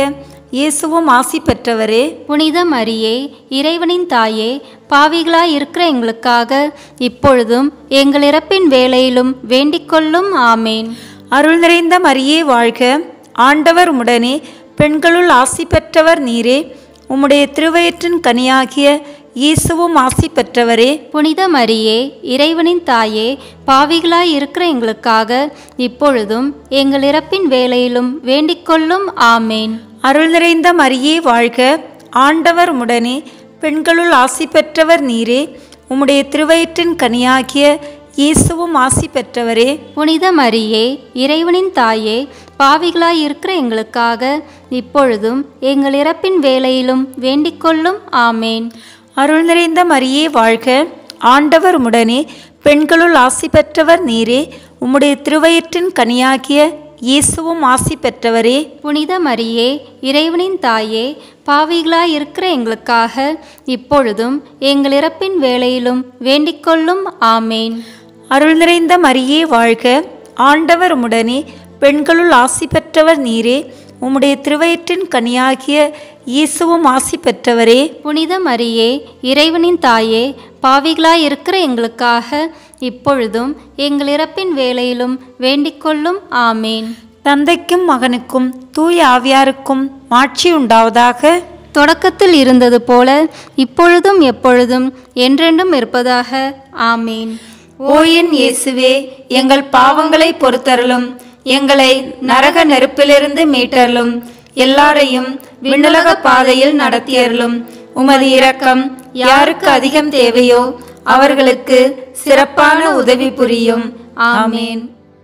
இயேசுவும் ஆசி பெற்றவரே. புனித மரியே, இறைவனின் தாயே, பாவிகளாய் இருக்கிற எங்களுக்காக இப்பொழுதும் எங்கள் இறப்பின் வேளையிலும் வேண்டிக்கொள்ளும். ஆமேன். அருள் நிறைந்த மரியே வாழ்க, ஆண்டவர் உம்முடனே, பெண்களுள் ஆசி பெற்றவர் நீரே. உம்முடைய திருவயிற்றின் கனியாகிய இயேசுவும் ஆசி பெற்றவரே. புனித மரியே, இறைவனின் தாயே, பாவிகளாய் இருக்கிற எங்களுக்காக இப்பொழுதும் எங்கள் இறப்பின் வேளையிலும் வேண்டிக்கொள்ளும். ஆமேன். அருள் நிறைந்த மரியே வாழ்க, ஆண்டவர் உம்முடனே, பெண்களுள் ஆசி பெற்றவர் நீரே. உம்முடைய திருவயிற்றின் கனியாகிய இயேசுவும் ஆசி பெற்றவரே. புனித மரியே, இறைவனின் தாயே, பாவிகளாய் இருக்கிற எங்களுக்காக இப்பொழுதும் எங்கள் இறப்பின் வேளையிலும் வேண்டிக்கொள்ளும். ஆமேன். அருள் நிறைந்த மரியே வாழ்க, ஆண்டவர் உம்முடனே, பெண்களுள் ஆசி பெற்றவர் நீரே. உம்முடைய திருவயிற்றின் கனியாகிய இயேசுவும் ஆசி பெற்றவரே. புனித மரியே, இறைவனின் தாயே, பாவிகளாய் இருக்கிற எங்களுக்காக இப்பொழுதும் எங்கள் இறப்பின் வேளையிலும் வேண்டிக்கொள்ளும். ஆமேன். அருள் நிறைந்த மரியே வாழ்க, ஆண்டவர் உம்முடனே, பெண்களுள் ஆசி பெற்றவர் நீரே. உம்முடைய திருவயிற்றின் கனியாகிய இயேசுவும் ஆசி பெற்றவரே. புனித மரியே, இறைவனின் தாயே, பாவிகளாய் இருக்கிற எங்களுக்காக இப்பொழுதும் எங்கள் இறப்பின் வேளையிலும் வேண்டிக்கொள்ளும். ஆமேன். தந்தைக்கும் மகனுக்கும் தூய ஆவியாருக்கும் மாட்சி உண்டாவதாக. தொடக்கத்தில் இருந்தது போல இப்பொழுதும் எப்பொழுதும் என்றென்றும் இருப்பதாக. ஆமேன். ஓ என் இயேசுவே, எங்கள் பாவங்களை பொறுத்தருளும், எங்களை நரக நெருப்பிலிருந்து மீட்டருளும், எல்லாரையும் விண்ணுலக பாதையில் நடத்தியருளும். உமது இரக்கம் யாருக்கு அதிகம் தேவையோ அவர்களுக்கு சிறப்பான உதவி புரியும். ஆமேன்.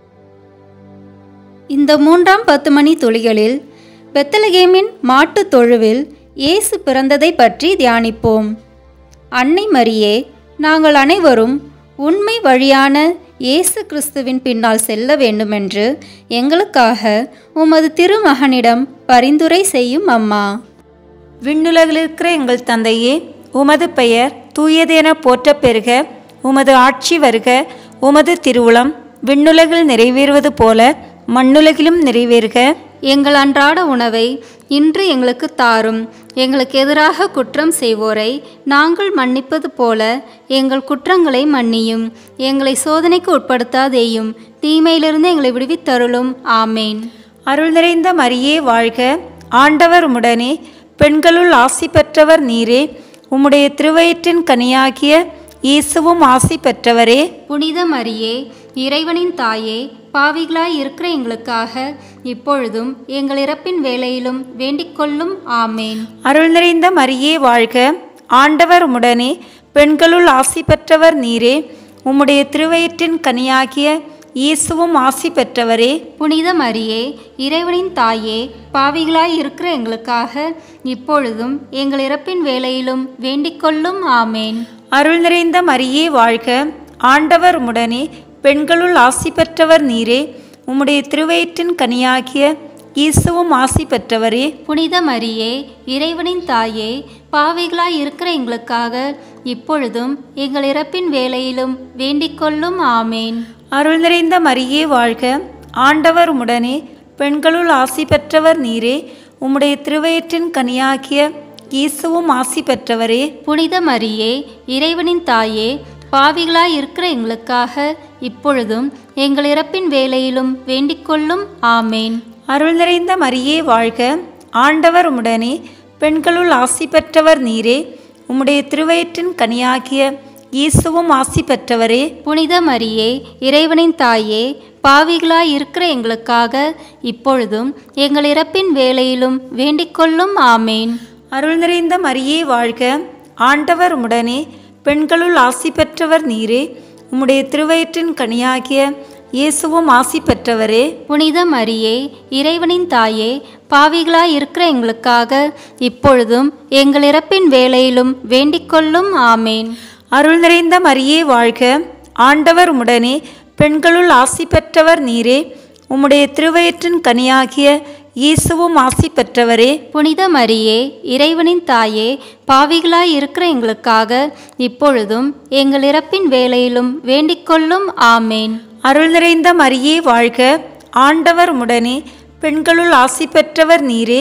இந்த மூன்றாம் பத்து மணி துளிகளில் பெத்லகேமின் மாட்டுத் தொழுவில் இயேசு பிறந்ததை பற்றி தியானிப்போம். அன்னை மரியே, நாங்கள் அனைவரும் உண்மை வழியான இயேசு கிறிஸ்துவின் பின்னால் செல்ல வேண்டுமென்று எங்களுக்காக உமது திருமகனிடம் பரிந்துரை செய்யும் அம்மா. விண்ணுலகில் இருக்கிற எங்கள் தந்தையே, உமது பெயர் தூயதென போற்றப் பெறுக. உமது ஆட்சி வருக. உமது திருவுளம் விண்ணுலகில் நிறைவேறுவது போல மண்ணுலகிலும் நிறைவேறுக. எங்கள் அன்றாட உணவை இன்று எங்களுக்கு தாரும். எங்களுக்கு எதிராக குற்றம் செய்வோரை நாங்கள் மன்னிப்பது போல எங்கள் குற்றங்களை மன்னியும். எங்களை சோதனைக்கு உட்படுத்தாதேயும், தீமையிலிருந்து எங்களை விடுவித்தருளும். ஆமேன். அருள் நிறைந்த மரியே வாழ்க, ஆண்டவர் உம்முடனே, பெண்களுள் ஆசி பெற்றவர் நீரே. உம்முடைய திருவயிற்றின் கனியாகிய இயேசுவும் ஆசி பெற்றவரே. புனித மரியே, இறைவனின் தாயே, பாவிகளாய் இருக்கிற எங்களுக்காக இப்பொழுதும் எங்கள் இறப்பின் வேளையிலும் வேண்டிக்கொள்ளும். ஆமேன். அருள் நிறைந்த மரியே வாழ்க, ஆண்டவர் உம்முடனே, பெண்களுள் ஆசி பெற்றவர் நீரே. உம்முடைய திருவயிற்றின் கனியாகிய இயேசுவும் ஆசி பெற்றவரே. புனித மரியே, இறைவனின் தாயே, பாவிகளாய் இருக்கிற எங்களுக்காக இப்பொழுதும் எங்கள் இறப்பின் வேளையிலும் வேண்டிக்கொள்ளும். ஆமேன். அருள் நிறைந்த மரியே வாழ்க, ஆண்டவர் உம்முடனே, பெண்களுள் ஆசி பெற்றவர் நீரே. உம்முடைய திருவயிற்றின் கனியாகிய இயேசுவும் ஆசி பெற்றவரே. புனித மரியே, இறைவனின் தாயே, பாவிகளாய் இருக்கிற எங்களுக்காக இப்பொழுதும் எங்கள் இறப்பின் வேளையிலும் வேண்டிக்கொள்ளும். ஆமேன். அருள் நிறைந்த மரியே வாழ்க, ஆண்டவர் உம்முடனே, பெண்களுள் ஆசி பெற்றவர் நீரே. உம்முடைய திருவயிற்றின் கனியாகிய இயேசுவும் ஆசி பெற்றவரே. புனித மரியே, இறைவனின் தாயே, பாவிகளாய் இருக்கிற எங்களுக்காக இப்பொழுதும் எங்கள் இறப்பின் வேளையிலும் வேண்டிக்கொள்ளும். ஆமேன். அருள் நிறைந்த மரியே வாழ்க, ஆண்டவர் உம்முடனே, பெண்களுள் ஆசி பெற்றவர் நீரே. உம்முடைய திருவயிற்றின் கனியாகிய இயேசுவும் ஆசி பெற்றவரே. புனித மரியே, இறைவனின் தாயே, பாவிகளாய் இருக்கிற எங்களுக்காக இப்பொழுதும் எங்கள் இறப்பின் வேளையிலும் வேண்டிக்கொள்ளும். ஆமேன். அருள் நிறைந்த மரியே வாழ்க, ஆண்டவர் உம்முடனே, பெண்களுள் ஆசி பெற்றவர் நீரே. உம்முடைய திருவயிற்றின் கனியாகிய இயேசுவும் ஆசி பெற்றவரே. புனித மரியே, இறைவனின் தாயே, பாவிகளாய் இருக்கிற எங்களுக்காக இப்பொழுதும் எங்கள் இறப்பின் வேளையிலும் வேண்டிக்கொள்ளும். ஆமேன். அருள் நிறைந்த மரியே வாழ்க, ஆண்டவர் உம்முடனே, பெண்களுள் ஆசி பெற்றவர் நீரே. உம்முடைய திருவயிற்றின் கனியாகிய இயேசுவும் ஆசி பெற்றவரே. புனித மரியே, இறைவனின் தாயே, பாவிகளாய் இருக்கிற எங்களுக்காக இப்பொழுதும் எங்கள் இறப்பின் வேளையிலும் வேண்டிக்கொள்ளும். ஆமேன். அருள் நிறைந்த மரியே வாழ்க, ஆண்டவர் உம்முடனே, பெண்களுள் ஆசி பெற்றவர் நீரே.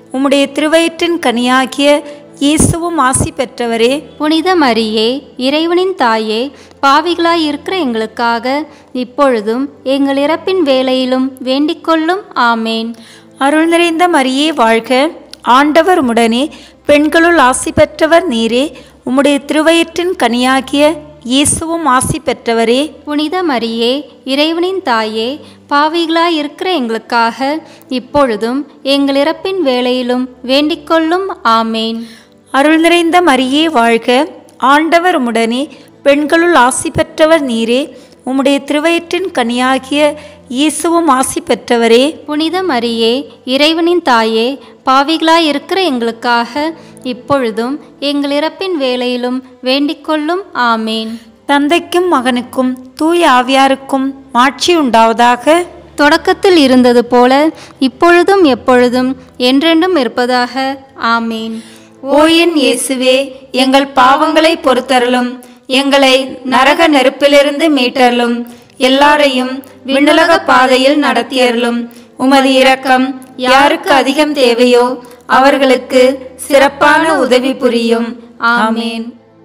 உம்முடைய திருவயிற்றின் கனியாகிய இயேசுவும் ஆசி பெற்றவரே. புனித மரியே, இறைவனின் தாயே, பாவிகளாய் இருக்கிற எங்களுக்காக இப்பொழுதும் எங்கள் இறப்பின் வேளையிலும் வேண்டிக்கொள்ளும். ஆமேன். அருள் நிறைந்த மரியே வாழ்க, ஆண்டவர் உம்முடனே, பெண்களுள் ஆசி பெற்றவர் நீரே. உம்முடைய திருவயிற்றின் கனியாகிய இயேசுவும் ஆசி பெற்றவரே. புனித மரியே, இறைவனின் தாயே, பாவிகளாய் இருக்கிற எங்களுக்காக இப்பொழுதும் எங்கள் இறப்பின் வேளையிலும் வேண்டிக்கொள்ளும். ஆமேன். அருள் நிறைந்த மரியே வாழ்க, ஆண்டவர் உம்முடனே, பெண்களுள் ஆசி பெற்றவர் நீரே. உம்முடைய திருவயிற்றின் கனியாகிய இயேசுவும் ஆசி பெற்றவரே. புனித மரியே, இறைவனின் தாயே, பாவிகளாய் இருக்கிற எங்களுக்காக இப்பொழுதும் எங்கள் இறப்பின் வேளையிலும் வேண்டிக்கொள்ளும். ஆமேன். தந்தைக்கும் மகனுக்கும் தூய ஆவியாருக்கும் மாட்சி உண்டாவதாக. தொடக்கத்தில் இருந்தது போல இப்பொழுதும் எப்பொழுதும் என்றென்றும் இருப்பதாக. ஆமேன். ஓ என் இயேசுவே, எங்கள் பாவங்களை பொறுத்தருளும், எங்களை நரக நெருப்பிலிருந்து மீட்டருளும், எல்லாரையும் விண்ணுலக பாதையில் நடத்தியருளும். உமது இரக்கம் யாருக்கு அதிகம் தேவையோ அவர்களுக்கு சிறப்பான உதவி புரியும். ஆமேன்.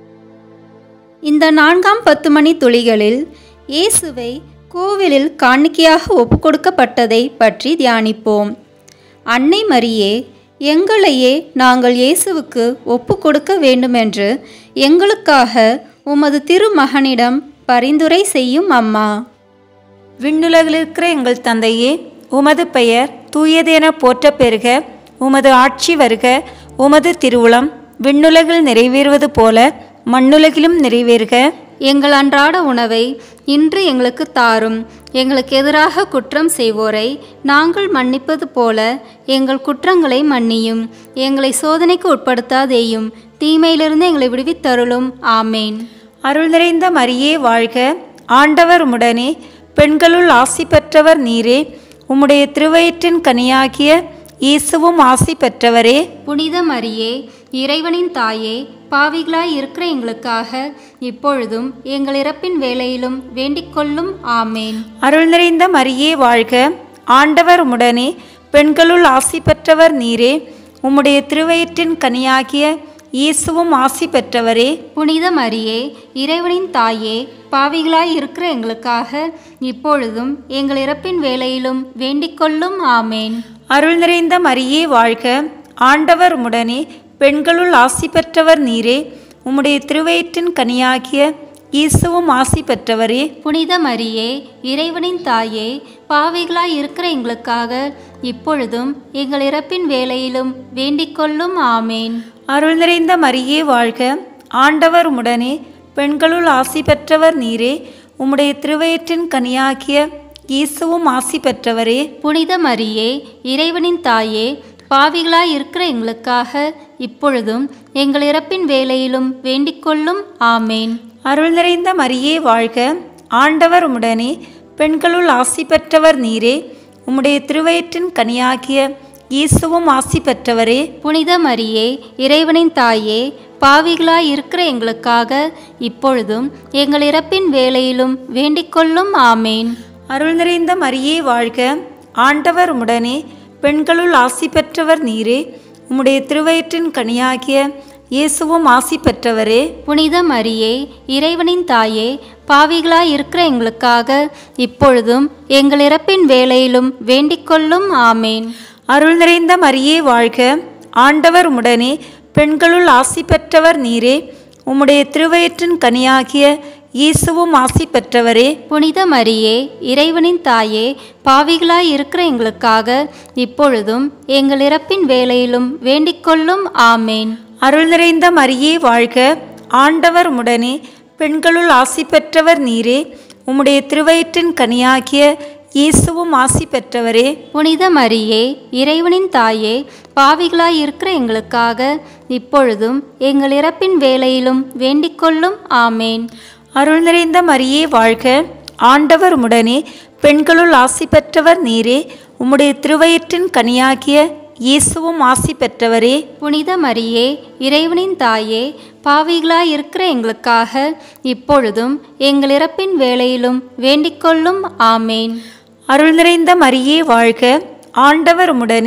இந்த நான்காம் பத்து மணி துளிகளில் இயேசுவை கோவிலில் காணிக்கையாக ஒப்புக்கொடுக்கப்பட்டதை பற்றி தியானிப்போம். அன்னை மரியே, எங்களையே நாங்கள் இயேசுவுக்கு ஒப்பு கொடுக்க வேண்டுமென்று எங்களுக்காக உமது திருமகனிடம் பரிந்துரை செய்யும் அம்மா. விண்ணுலகில் இருக்கிற எங்கள் தந்தையே, உமது பெயர் தூயதென போற்ற பெறுக. உமது ஆட்சி வருக. உமது திருவுளம் விண்ணுலகில் நிறைவேறுவது போல மண்ணுலகிலும் நிறைவேறுக. எங்கள் அன்றாட உணவை இன்று எங்களுக்கு தாரும். எங்களுக்கு எதிராக குற்றம் செய்வோரை நாங்கள் மன்னிப்பது போல எங்கள் குற்றங்களை மன்னியும். எங்களை சோதனைக்கு உட்படுத்தாதேயும், தீமையிலிருந்து எங்களை விடுவித்தருளும். ஆமேன். அருள் நிறைந்த மரியே வாழ்க, ஆண்டவர் உம்முடனே, பெண்களுள் ஆசி பெற்றவர் நீரே. உம்முடைய திருவயிற்றின் கனியாகிய இயேசுவும் ஆசி பெற்றவரே. புனித மரியே, இறைவனின் தாயே, பாவிகளாய் இருக்கிற எங்களுக்காக இப்பொழுதும் எங்கள் இறப்பின் வேளையிலும் வேண்டிக்கொள்ளும். ஆமேன். அருள் நிறைந்த மரியே வாழ்க, ஆண்டவர் உம்முடனே, பெண்களுள் ஆசி பெற்றவர் நீரே. உம்முடைய திருவயிற்றின் கனியாகிய இயேசுவும் ஆசி பெற்றவரே. புனித மரியே, இறைவனின் தாயே, பாவிகளாய் இருக்கிற எங்களுக்காக இப்பொழுதும் எங்கள் இறப்பின் வேளையிலும் வேண்டிக்கொள்ளும். ஆமேன். அருள் நிறைந்த மரியே வாழ்க, ஆண்டவர் உம்முடனே, பெண்களுள் ஆசி பெற்றவர் நீரே. உம்முடைய திருவயிற்றின் கனியாகிய இயேசுவும் ஆசி பெற்றவரே. புனித மரியே, இறைவனின் தாயே, பாவிகளாய் இருக்கிற எங்களுக்காக இப்பொழுதும் எங்கள் இறப்பின் வேளையிலும் வேண்டிக்கொள்ளும். ஆமேன். அருள் நிறைந்த மரியே வாழ்க, ஆண்டவர் உம்முடனே, பெண்களுள் ஆசி பெற்றவர் நீரே. உம்முடைய திருவயிற்றின் கனியாகிய இயேசுவும் ஆசி பெற்றவரே. புனித மரியே, இறைவனின் தாயே, பாவிகளாய் இருக்கிற எங்களுக்காக இப்பொழுதும் எங்கள் இறப்பின் வேளையிலும் வேண்டிக்கொள்ளும். ஆமேன். அருள் நிறைந்த மரியே வாழ்க, ஆண்டவர் உம்முடனே, பெண்களுள் ஆசி பெற்றவர் நீரே. உம்முடைய திருவயிற்றின் கனியாகிய இயேசுவும் ஆசி பெற்றவரே. புனித மரியே, இறைவனின் தாயே, பாவிகளாய் இருக்கிற எங்களுக்காக இப்பொழுதும் எங்கள் இறப்பின் வேளையிலும் வேண்டிக்கொள்ளும். ஆமேன். அருள் நிறைந்த மரியே வாழ்க, ஆண்டவர் உம்முடனே, பெண்களுள் ஆசி பெற்றவர் நீரே. உம்முடைய திருவயிற்றின் கனியாகிய இயேசுவும் ஆசி பெற்றவரே. புனித மரியே, இறைவனின் தாயே, பாவிகளாய் இருக்கிற எங்களுக்காக இப்பொழுதும் எங்கள் இறப்பின் வேளையிலும் வேண்டிக்கொள்ளும். ஆமேன். அருள் நிறைந்த மரியே வாழ்க, ஆண்டவர் உம்முடனே, பெண்களுள் ஆசி பெற்றவர் நீரே. உம்முடைய திருவயிற்றின் கனியாகிய இயேசுவும் ஆசி பெற்றவரே. புனித மரியே, இறைவனின் தாயே, பாவிகளாய் இருக்கிற எங்களுக்காக இப்பொழுதும் எங்கள் இறப்பின் வேளையிலும் வேண்டிக்கொள்ளும். ஆமேன். அருள் நிறைந்த மரியே வாழ்க, ஆண்டவர் உம்முடனே, பெண்களுள் ஆசி பெற்றவர் நீரே. உம்முடைய திருவயிற்றின் கனியாகிய இயேசுவும் ஆசி பெற்றவரே. புனித மரியே, இறைவனின் தாயே, பாவிகளாய் இருக்கிற எங்களுக்காக இப்பொழுதும் எங்கள் இறப்பின் வேளையிலும் வேண்டிக்கொள்ளும். ஆமேன். அருள் நிறைந்த மரியே வாழ்க, ஆண்டவர் உம்முடனே, பெண்களுள் ஆசி பெற்றவர் நீரே. உம்முடைய திருவயிற்றின் கனியாகிய இயேசுவும் ஆசி பெற்றவரே. புனித மரியே, இறைவனின் தாயே, பாவிகளாய் இருக்கிற எங்களுக்காக இப்பொழுதும் எங்கள் இறப்பின் வேளையிலும் வேண்டிக்கொள்ளும். ஆமேன். அருள் நிறைந்த மரியே வாழ்க, ஆண்டவர் உம்முடனே,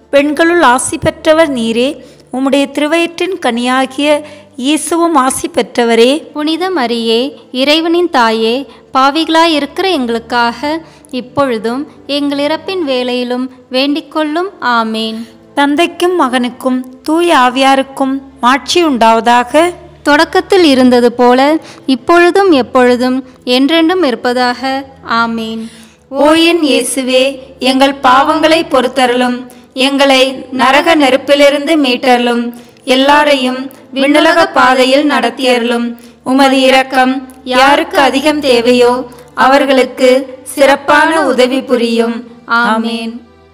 பெண்களுள் ஆசி பெற்றவர் நீரே. உம்முடைய திருவயிற்றின் கனியாகிய இயேசுவும் ஆசி பெற்றவரே. புனித மரியே, இறைவனின் தாயே, பாவிகளாய் இருக்கிற எங்களுக்காக இப்பொழுதும் எங்கள் இறப்பின் வேளையிலும் வேண்டிக்கொள்ளும். ஆமேன். தந்தைக்கும் மகனுக்கும் தூய ஆவியாருக்கும் மாட்சி உண்டாவதாக. தொடக்கத்தில் இருந்தது போல இப்பொழுதும் எப்பொழுதும் என்றென்றும் இருப்பதாக. ஆமேன். ஓ என் இயேசுவே, எங்கள் பாவங்களை பொறுத்தருளும், எங்களை நரக நெருப்பிலிருந்து மீட்டருளும், எல்லாரையும் விண்ணுலக பாதையில் நடத்தியருளும். உமது இரக்கம் யாருக்கு அதிகம் தேவையோ அவர்களுக்கு சிறப்பான உதவி புரியும். ஆமேன்.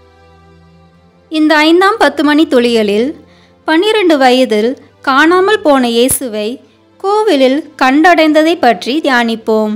இந்த ஐந்தாம் பத்து மணி துளிகளில் பன்னிரண்டு வயதில் காணாமல் போன இயேசுவை கோவிலில் கண்டடைந்ததை பற்றி தியானிப்போம்.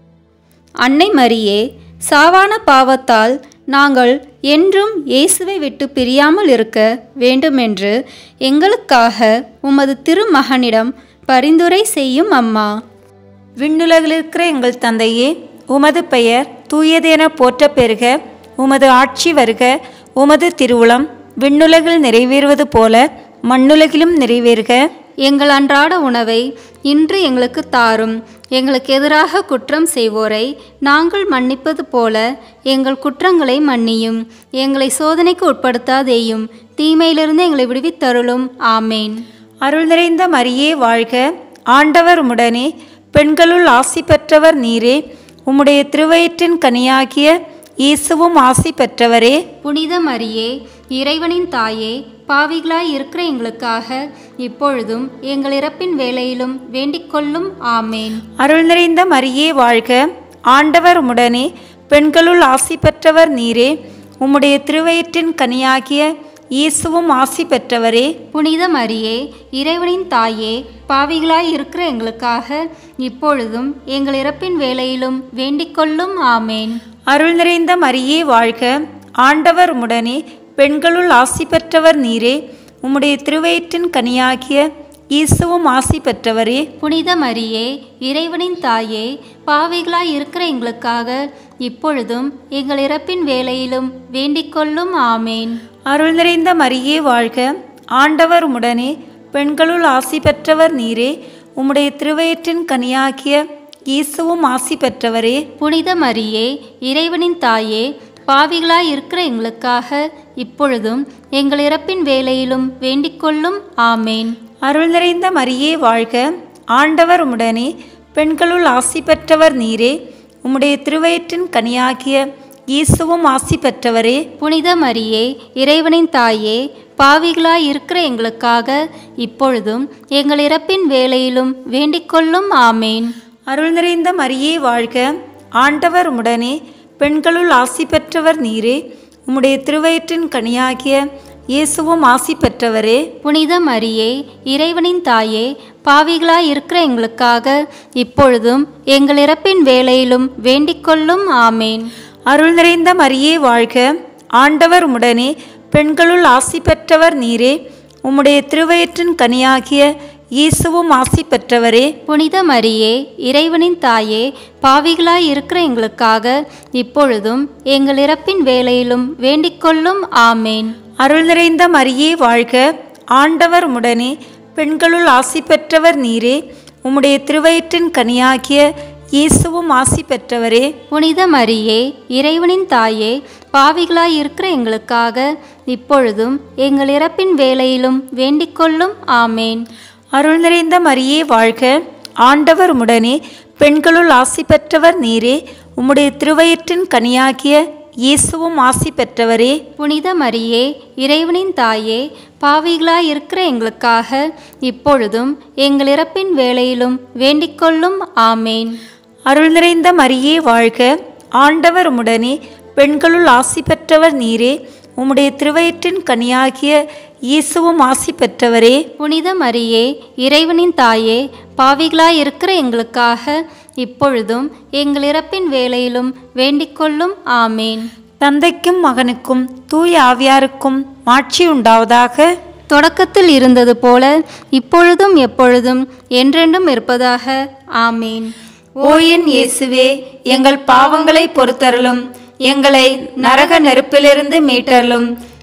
அன்னை மரியே, சாவான பாவத்தால் நாங்கள் என்றும் இயேசுவை விட்டு பிரியாமல் இருக்க வேண்டுமென்று எங்களுக்காக உமது திருமகனிடம் பரிந்துரை செய்யும் அம்மா. விண்ணுலகில் இருக்கிற எங்கள் தந்தையே, உமது பெயர் தூயதென போற்ற பெறுக. உமது ஆட்சி வருக. உமது திருவுளம் விண்ணுலகில் நிறைவேறுவது போல மண்ணுலகிலும் நிறைவேறுக. எங்கள் அன்றாட உணவை இன்று எங்களுக்கு தாரும். எங்களுக்கு எதிராக குற்றம் செய்வோரை நாங்கள் மன்னிப்பது போல எங்கள் குற்றங்களை மன்னியும். எங்களை சோதனைக்கு உட்படுத்தாதேயும், தீமையிலிருந்து எங்களை விடுவித்தருளும். ஆமேன். அருள் நிறைந்த மரியே வாழ்க. ஆண்டவர் உம்முடனே, பெண்களுள் ஆசி பெற்றவர் நீரே. உம்முடைய திருவயிற்றின் கனியாகிய இயேசுவும் ஆசி பெற்றவரே. புனித மரியே, இறைவனின் தாயே, பாவிகளாய் இருக்கிற எங்களுக்காக இப்பொழுதும் எங்கள் இறப்பின் வேளையிலும் வேண்டிக்கொள்ளும். ஆமேன். அருள் நிறைந்த மரியே வாழ்க. ஆண்டவர் உம்முடனே, பெண்களுள் ஆசி பெற்றவர் நீரே. உம்முடைய திருவயிற்றின் கனியாகிய இயேசுவும் ஆசி பெற்றவரே. புனித மரியே, இறைவனின் தாயே, பாவிகளாய் இருக்கிற எங்களுக்காக இப்பொழுதும் எங்கள் இறப்பின் வேளையிலும் வேண்டிக்கொள்ளும். ஆமேன். அருள் நிறைந்த மரியே வாழ்க. ஆண்டவர் உம்முடனே, பெண்களுள் ஆசி பெற்றவர் நீரே. உம்முடைய திருவயிற்றின் கனியாகிய இயேசுவும் ஆசி பெற்றவரே. புனித மரியே, இறைவனின் தாயே, பாவிகளாய் இருக்கிற எங்களுக்காக இப்பொழுதும் எங்கள் இறப்பின் வேளையிலும் வேண்டிக்கொள்ளும். ஆமேன். அருள் நிறைந்த மரியே வாழ்க. ஆண்டவர் உம்முடனே, பெண்களுள் ஆசி பெற்றவர் நீரே. உம்முடைய திருவயிற்றின் கனியாகிய இயேசுவும் ஆசி பெற்றவரே. புனித மரியே, இறைவனின் தாயே, பாவிகளாய் இருக்கிற எங்களுக்காக இப்பொழுதும் எங்கள் இறப்பின் வேளையிலும் வேண்டிக்கொள்ளும். ஆமேன். அருள் நிறைந்த மரியே வாழ்க. ஆண்டவர் உம்முடனே, பெண்களுள் ஆசி பெற்றவர் நீரே. உம்முடைய திருவயிற்றின் கனியாகிய இயேசுவும் ஆசி பெற்றவரே. புனித மரியே, இறைவனின் தாயே, பாவிகளாய் இருக்கிற எங்களுக்காக இப்பொழுதும் எங்கள் இறப்பின் வேளையிலும் வேண்டிக்கொள்ளும். ஆமேன். அருள் நிறைந்த மரியே வாழ்க. ஆண்டவர் உம்முடனே, பெண்களுள் ஆசி பெற்றவர் நீரே. உம்முடைய திருவயிற்றின் கனியாகிய இயேசுவும் ஆசி பெற்றவரே. புனித மரியே, இறைவனின் தாயே, பாவிகளாய் இருக்கிற எங்களுக்காக இப்பொழுதும் எங்கள் இறப்பின் வேளையிலும் வேண்டிக்கொள்ளும். ஆமேன். அருள் நிறைந்த மரியே வாழ்க. ஆண்டவர் உம்முடனே, பெண்களுள் ஆசி பெற்றவர் நீரே. உம்முடைய திருவயிற்றின் கனியாகிய இயேசுவும் ஆசி பெற்றவரே. புனித மரியே, இறைவனின் தாயே, பாவிகளாய் இருக்கிற எங்களுக்காக இப்பொழுதும் எங்கள் இறப்பின் வேளையிலும் வேண்டிக்கொள்ளும். ஆமேன். அருள் நிறைந்த மரியே வாழ்க. ஆண்டவர் உம்முடனே, பெண்களுள் ஆசி பெற்றவர் நீரே. உம்முடைய திருவயிற்றின் கனியாகிய இயேசுவும் ஆசி பெற்றவரே. புனித மரியே, இறைவனின் தாயே, பாவிகளாய் இருக்கிற எங்களுக்காக இப்பொழுதும் எங்கள் இறப்பின் வேளையிலும் வேண்டிக்கொள்ளும். ஆமேன். அருள் நிறைந்த மரியே வாழ்க. ஆண்டவர் உம்முடனே, பெண்களுள் ஆசி பெற்றவர் நீரே. உம்முடைய திருவயிற்றின் கனியாகிய இயேசுவும் ஆசி பெற்றவரே. புனித மரியே, இறைவனின் தாயே, பாவிகளாய் இருக்கிற எங்களுக்காக இப்பொழுதும் எங்கள் இறப்பின் வேளையிலும் வேண்டிக்கொள்ளும். ஆமேன். அருள் நிறைந்த மரியே வாழ்க. ஆண்டவர் உம்முடனே, பெண்களுள் ஆசி பெற்றவர் நீரே. உம்முடைய திருவயிற்றின் கனியாகிய இயேசுவும் ஆசி பெற்றவரே. புனித மரியே, இறைவனின் தாயே, பாவிகளாய் இருக்கிற எங்களுக்காக இப்பொழுதும் எங்கள் இறப்பின் வேளையிலும் வேண்டிக்கொள்ளும். ஆமேன். தந்தைக்கும் மகனுக்கும் தூய ஆவியாருக்கும் மாட்சி உண்டாவதாக. தொடக்கத்தில் இருந்தது போல இப்பொழுதும் எப்பொழுதும் என்றென்றும் இருப்பதாக. ஆமேன். ஓ என் இயேசுவே, எங்கள் பாவங்களை பொறுத்தருளும், எங்களை நரக நெருப்பிலிருந்து மீட்டருளும்,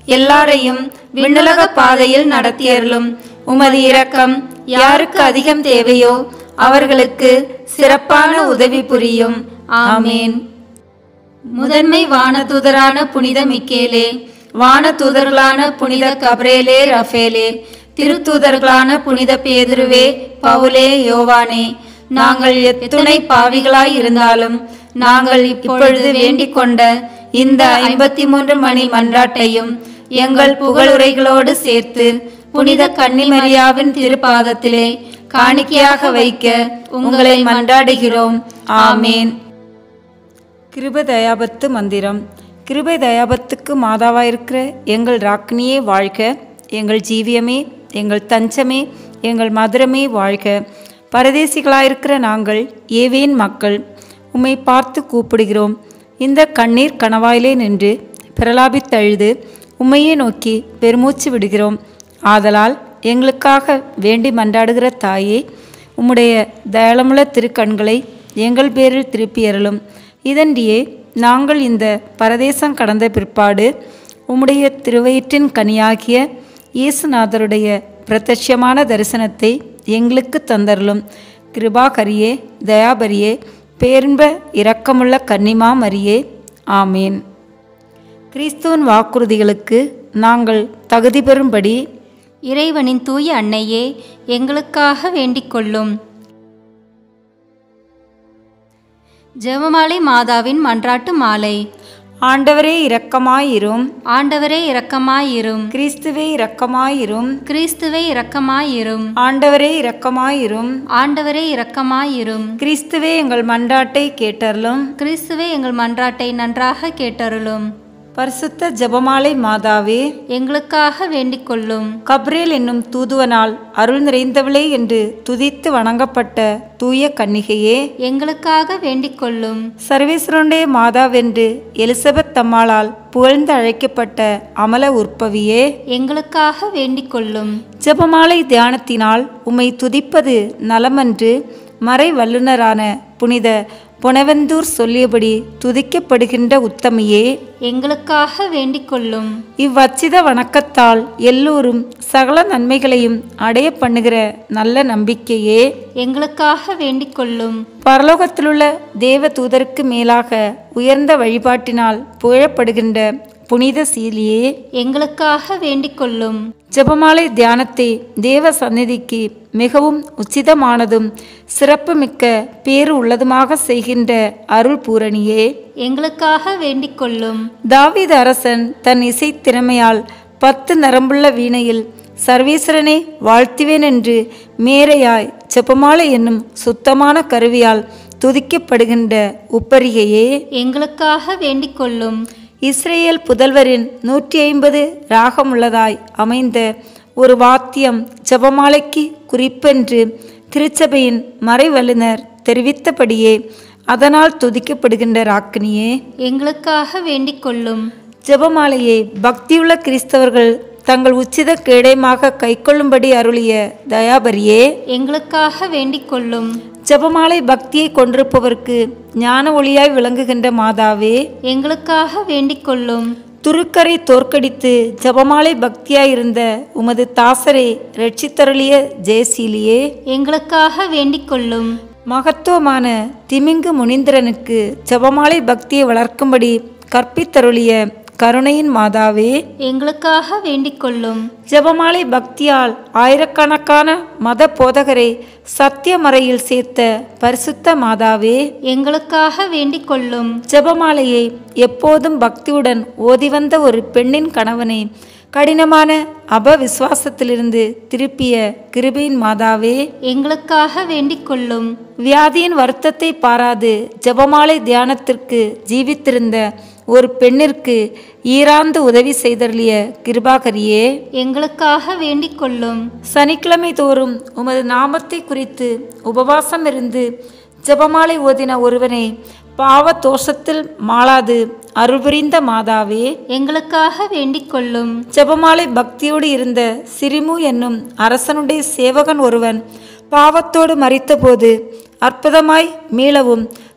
எல்லாரையும் விண்ணுலக பாதையில் நடத்தியருளும். உமது இரக்கம் யாருக்கு அதிகம் தேவையோ அவர்களுக்கு சிறப்பான உதவி புரியும். ஆமேன். முதன்மை வானதூதரான புனித மிக்கேலே, வானதூதர்களான புனித கப்ரேலே, ரஃபேலே, திருத்தூதர்களான புனித பேதுருவே, பவுலே, யோவானே, நாங்கள் எத்துணை பாவிகளாய் இருந்தாலும் நாங்கள் இப்பொழுது வேண்டிக் கொண்ட இந்த ஐம்பத்தி மூன்று மணி மன்றாட்டையும் எங்கள் புகழுரைகளோடு சேர்த்து புனித கன்னிமரியாவின் திருப்பாதத்திலே காணிக்கையாக வைக்க உங்களை மன்றாடுகிறோம். ஆமேன். கிருபை தயாபத்து மந்திரம். கிருபை தயாபத்துக்கு மாதாவாயிருக்கிற எங்கள் ராக்கினியே வாழ்க. எங்கள் ஜீவியமே, எங்கள் தஞ்சமே, எங்கள் மதுரமே வாழ்க. பரதேசிகளாயிருக்கிற நாங்கள் ஏவேன் மக்கள் உம்மை பார்த்து கூப்பிடுகிறோம். இந்த கண்ணீர் கணவாயிலே நின்று பிரலாபித்தழுது உம்மையே நோக்கி பெருமூச்சு விடுகிறோம். ஆதலால் எங்களுக்காக வேண்டி மன்றாடுகிற தாயே, உம்முடைய தயாளமுள்ள திருக்கண்களை எங்கள் பேரில் திருப்பியறலும். இதன்றியே நாங்கள் இந்த பரதேசம் கடந்த பிற்பாடு உம்முடைய திருவயிற்றின் கனியாகிய இயேசுநாதருடைய பிரத்யட்சமான தரிசனத்தை எங்களுக்கு தந்தருளும். கிருபாகரியே, தயாபரியே, பேரின்ப இரக்கமுள்ள கன்னிமா மரியே. ஆமேன். கிறிஸ்துவின் வாக்குறுதிகளுக்கு நாங்கள் தகுதி பெறும்படி இறைவனின் தூய அன்னையே, எங்களுக்காக வேண்டிக் கொள்ளும். ஜெபமாலை மாதாவின் மன்றாட்டு மாலை. ஆண்டவரே இரக்கமாயிரும். ஆண்டவரே இரக்கமாயிரும். கிறிஸ்துவே இரக்கமாயிரும். கிறிஸ்துவே இரக்கமாயிரும். ஆண்டவரே இரக்கமாயிரும். ஆண்டவரே இரக்கமாயிரும். கிறிஸ்துவே எங்கள் மன்றாட்டை கேட்டருளும். கிறிஸ்துவே எங்கள் மன்றாட்டை நன்றாக கேட்டருளும். பரிசுத்த ஜெபமாலை மாதாவே, எங்களுக்காக வேண்டிக் கொள்ளும். கப்ரேல் என்னும் தூதுவனால் அருள் நிறைந்தவளே என்று துதித்து வணங்கப்பட்ட தூய கன்னிகையே, எங்களுக்காக வேண்டிக் கொள்ளும். சர்வேஸ்வரனுடைய மாதாவென்று எலிசபெத் தம்மாளால் புகழ்ந்து அழைக்கப்பட்ட அமல உற்பவியே, எங்களுக்காக வேண்டிக் கொள்ளும். ஜெபமாலை தியானத்தினால் உம்மை துதிப்பது நலமன்று மறை வல்லுனரான புனித புனவந்தூர் சொல்லியபடி துதிக்கப்படுகின்ற உத்தமியே, எங்களுக்காக வேண்டிக் கொள்ளும். இவ்வச்சித வணக்கத்தால் எல்லோரும் சகல நன்மைகளையும் அடைய பண்ணுகிற நல்ல நம்பிக்கையே, எங்களுக்காக வேண்டிக் கொள்ளும். பரலோகத்திலுள்ள தேவ தூதருக்கு மேலாக உயர்ந்த வழிபாட்டினால் புகழப்படுகின்ற புனித சீலியே, எங்களுக்காக வேண்டிக் கொள்ளும். ஜெபமாலை தியானத்தை தேவ சந்நிதிக்கு மிகவும் உச்சிதமானதும் சிறப்புமிக்க பேறு உள்ளதுமாக செய்கின்ற அருள் பூரணியே, எங்களுக்காக வேண்டிக் கொள்ளும். தாவீது அரசன் தன் இசை திறமையால் பத்து நரம்புள்ள வீணையில் சர்வேஸ்வரனை வாழ்த்துவேன் என்று மேரையாய் ஜெபமாலை என்னும் சுத்தமான கருவியால் துதிக்கப்படுகின்ற உப்பரிகையே, எங்களுக்காக வேண்டிக் கொள்ளும். இஸ்ரேல் புதல்வரின் நூற்றி ஐம்பது ராகமுள்ளதாய் அமைந்த ஒரு வாத்தியம் ஜெபமாலைக்கு குறிப்பென்று திருச்சபையின் மறைவல்லுனர் தெரிவித்தபடியே அதனால் துதிக்கப்படுகின்ற ராக்கினியே, எங்களுக்காக வேண்டிக் கொள்ளும். ஜெபமாலையை பக்தியுள்ள கிறிஸ்தவர்கள் தங்கள் உச்சித கேடயமாக கைக்கொள்ளும்படி அருளிய தயாபரியே, எங்களுக்காக வேண்டிக் கொள்ளும். ஜெபமாலை பக்தியை கொண்டிருப்பவருக்கு ஞான ஒளியாய் விளங்குகின்ற மாதாவே, எங்களுக்காக வேண்டிக் கொள்ளும். துருக்கரை தோற்கடித்து ஜெபமாலை பக்தியாயிருந்த உமது தாசரை ரட்சித்தருளிய ஜெயசீலியே, எங்களுக்காக வேண்டிக் கொள்ளும். மகத்துவமான திமிங்கு முனீந்திரனுக்கு ஜெபமாலை பக்தியை வளர்க்கும்படி கற்பித்தருளிய கருணையின் மாதாவே, எங்களுக்காக வேண்டிக் கொள்ளும். ஜெபமாலை பக்தியால் ஆயிரக்கணக்கான மத போதகரை சத்திய மறையில் சேர்த்த பரிசுத்த மாதாவே, எங்களுக்காக வேண்டிக் கொள்ளும். ஜெபமாலையை எப்போதும் பக்தியுடன் ஓதி வந்த ஒரு பெண்ணின் கணவனை கடினமான அபவிசுவாசத்திலிருந்து திருப்பிய கிருபையின் மாதாவே, எங்களுக்காக வேண்டிக் கொள்ளும். வியாதியின் வருத்தத்தை பாராது ஜெபமாலை தியானத்திற்கு ஜீவித்திருந்த ஒரு பெண்ணிற்கு ஈராந்து உதவி செய்தருளிய கிருபாகரியே, எங்களுக்காக வேண்டிக் கொள்ளும். சனிக்கிழமை தோறும் உமது நாமத்தை குறித்து உபவாசம் இருந்து ஜெபமாலை ஓதின ஒருவனை பாவ தோஷத்தில் மாளாது அருள்புரிந்த மாதாவே, எங்களுக்காக வேண்டிக் கொள்ளும். ஜெபமாலை பக்தியோடு இருந்த சிரிமு என்னும் அரசனுடைய சேவகன் ஒருவன் பாவத்தோடு மரித்தபோது அற்புதமாய் மீளவும்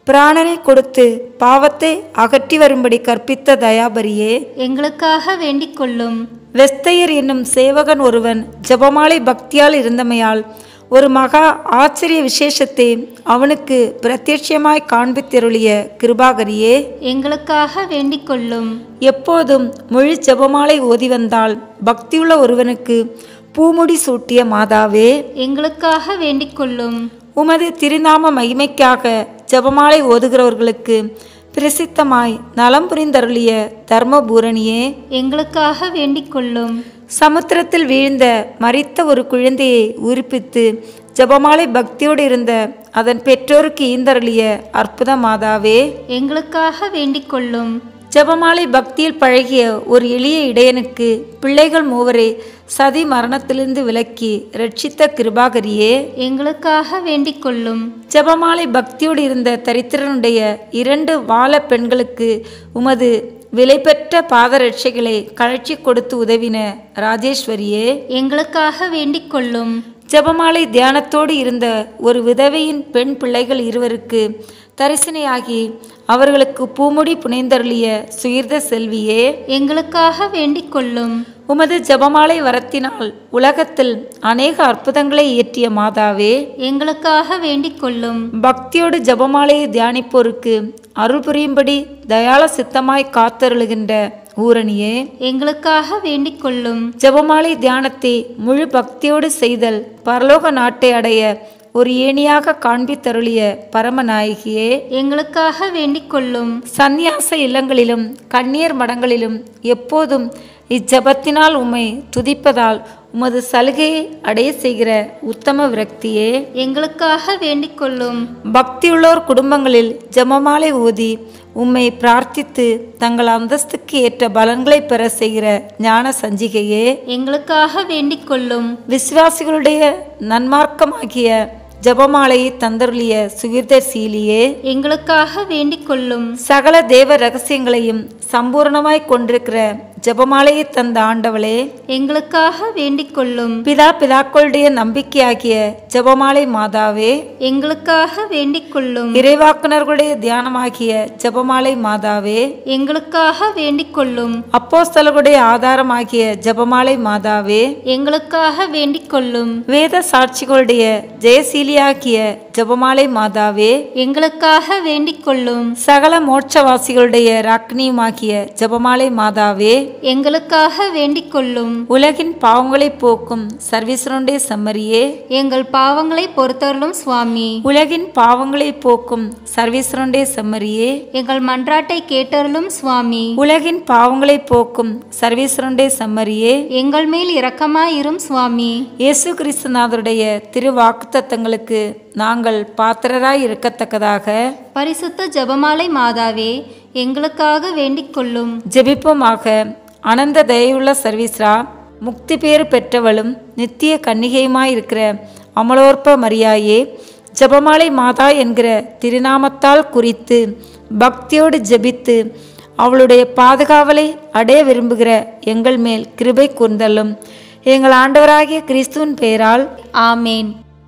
பிராணனை கொடுத்து பாவத்தை அகற்றி வரும்படி கற்பித்த தயாபரியே, எங்களுக்காக வேண்டிக் கொள்ளும். வெஸ்தையர் என்னும் சேவகன் ஒருவன் ஜெபமாலை பக்தியால் இருந்தமையால் ஒரு மகா ஆச்சரிய விசேஷத்தை அவனுக்கு பிரத்யட்சமாய் காண்பித்தருளிய கிருபாகரியே, எங்களுக்காக வேண்டிக் கொள்ளும். எப்போதும் மொழி ஜெபமாலை ஓதி வந்தால் பக்தியுள்ள ஒருவனுக்கு பூமுடி சூட்டிய மாதாவே, எங்களுக்காக வேண்டிக் கொள்ளும். உமது திருநாம மகிமைக்காக ஜெபமாலை ஓதுகிறவர்களுக்கு பிரசித்தமாய் நலம் புரிந்தருளிய தர்மபூரணியே, எங்களுக்காக வேண்டிக் கொள்ளும். சமுத்திரத்தில் வீழ்ந்த மரித்த ஒரு குழந்தையை உயிர்ப்பித்து ஜெபமாலை பக்தியோடு இருந்த அதன் பெற்றோருக்கு ஈந்தருளிய அற்புத மாதாவே, எங்களுக்காக வேண்டிக் கொள்ளும். ஜெபமாலை பக்தியில் பழகிய ஒரு எளிய இடையனுக்கு பிள்ளைகள் மூவரை சதி மரணத்திலிருந்து விலக்கி ரட்சித்த கிருபாகரியே, எங்களுக்காக வேண்டிக் கொள்ளும். ஜெபமாலை பக்தியோடு இருந்த தரித்திரனுடைய இரண்டு வாழ பெண்களுக்கு உமது விலைபெற்ற பாதரட்சைகளை கழற்றி கொடுத்து உதவின ராஜேஸ்வரியே, எங்களுக்காக வேண்டிக் கொள்ளும். ஜெபமாலை தியானத்தோடு இருந்த ஒரு விதவையின் பெண் பிள்ளைகள் இருவருக்கு தரிசனையாகி அவர்களுக்கு பூமுடி புனைந்தருளிய சுயிர்த செல்வியே, எங்களுக்காக வேண்டிக் கொள்ளும். உமது ஜெபமாலை வரத்தினால் உலகத்தில் அநேக அற்புதங்களை இயற்றிய மாதாவே, எங்களுக்காக வேண்டிக் கொள்ளும். பக்தியோடு ஜெபமாலையை தியானிப்போருக்கு அருள் புரியும்படி தயாள சித்தமாய் காத்தருளுகின்ற ஊரணியே, எங்களுக்காக வேண்டிக் கொள்ளும். ஜெபமாலை தியானத்தை முழு பக்தியோடு செய்தல் பரலோக நாட்டை அடைய ஒரு ஏணியாக காண்பித்தருளிய பரமநாயகியே, எங்களுக்காக வேண்டிக் கொள்ளும். சந்நியாச இல்லங்களிலும் கன்னியர் மடங்களிலும் எப்போதும் இச்சபத்தினால் உம்மை துதிப்பதால் உமது சலுகையை அடைய செய்கிற உத்தம விரக்தியே, எங்களுக்காக வேண்டிக் கொள்ளும். பக்தியுள்ளோர் குடும்பங்களில் ஜெபமாலை ஓதி உம்மை பிரார்த்தித்து தங்கள் அந்தஸ்துக்கு ஏற்ற பலன்களை பெற செய்கிற ஞான சஞ்சிகையே, எங்களுக்காக வேண்டிக் கொள்ளும். விசுவாசிகளுடைய நன்மார்க்கமாகிய ஜெபமாலையை தந்தருளிய சுகிர்தர் சீலியே, எங்களுக்காக வேண்டிக் கொள்ளும். சகல தேவ ரகசியங்களையும் சம்பூர்ணமாய் கொண்டிருக்கிற ஜெபமாலையை தந்த ஆண்டவளே, எங்களுக்காக வேண்டிக் கொள்ளும். பிதா பிதாக்களுடைய நம்பிக்கையாகிய ஜெபமாலை மாதாவே, எங்களுக்காக வேண்டிக் கொள்ளும். இறைவாக்குனர்களுடைய தியானமாகிய ஜெபமாலை மாதாவே, எங்களுக்காக வேண்டிக் கொள்ளும். அப்போஸ்தலர்களுடைய ஆதாரமாகிய ஜெபமாலை மாதாவே, எங்களுக்காக வேண்டிக் கொள்ளும். வேத சாட்சிகளுடைய ஜெயசீலியாகிய ஜெபமாலை மாதாவே, எங்களுக்காக வேண்டிக் கொள்ளும். சகல மோட்சவாசிகளுடைய ராக்கினியுமாகிய ஜெபமாலை மாதாவே, எங்களுக்காக வேண்டிக் கொள்ளும். உலகின் பாவங்களை போக்கும் சர்வீஸ்வரனுடைய செம்மறியே, எங்கள் பாவங்களை பொறுத்தருளும் சுவாமி. உலகின் பாவங்களை போக்கும் சர்வீஸ்வரனுடைய செம்மறியே, எங்கள் மன்றாட்டை கேட்டருளும் சுவாமி. உலகின் பாவங்களை போக்கும் சர்வீஸ்வரனுடைய செம்மறியே, எங்கள் மேல் இரக்கமாயிரும் சுவாமி. இயேசு கிறிஸ்துநாதருடைய திரு வாக்குத்தத்தங்களுக்கு நாங்கள் பாத்திரராய் இருக்கத்தக்கதாக பரிசுத்த ஜெபமாலை மாதாவே, எங்களுக்காக வேண்டிக் கொள்ளும். ஜெபிப்போமாக. அனந்த தயவுள்ள சர்வீஸ்ரா, முக்தி பேறு பெற்றவளும் நித்திய கன்னிகையுமாயிருக்கிற அமலோற்ப மரியாயே, ஜெபமாலை மாதா என்கிற திருநாமத்தால் குறித்து பக்தியோடு ஜெபித்து அவளுடைய பாதுகாவலை அடைய விரும்புகிற எங்கள் மேல் கிருபை கூர்ந்தள்ளும். எங்கள் ஆண்டவராகிய கிறிஸ்துவின் பெயரால் ஆமேன்.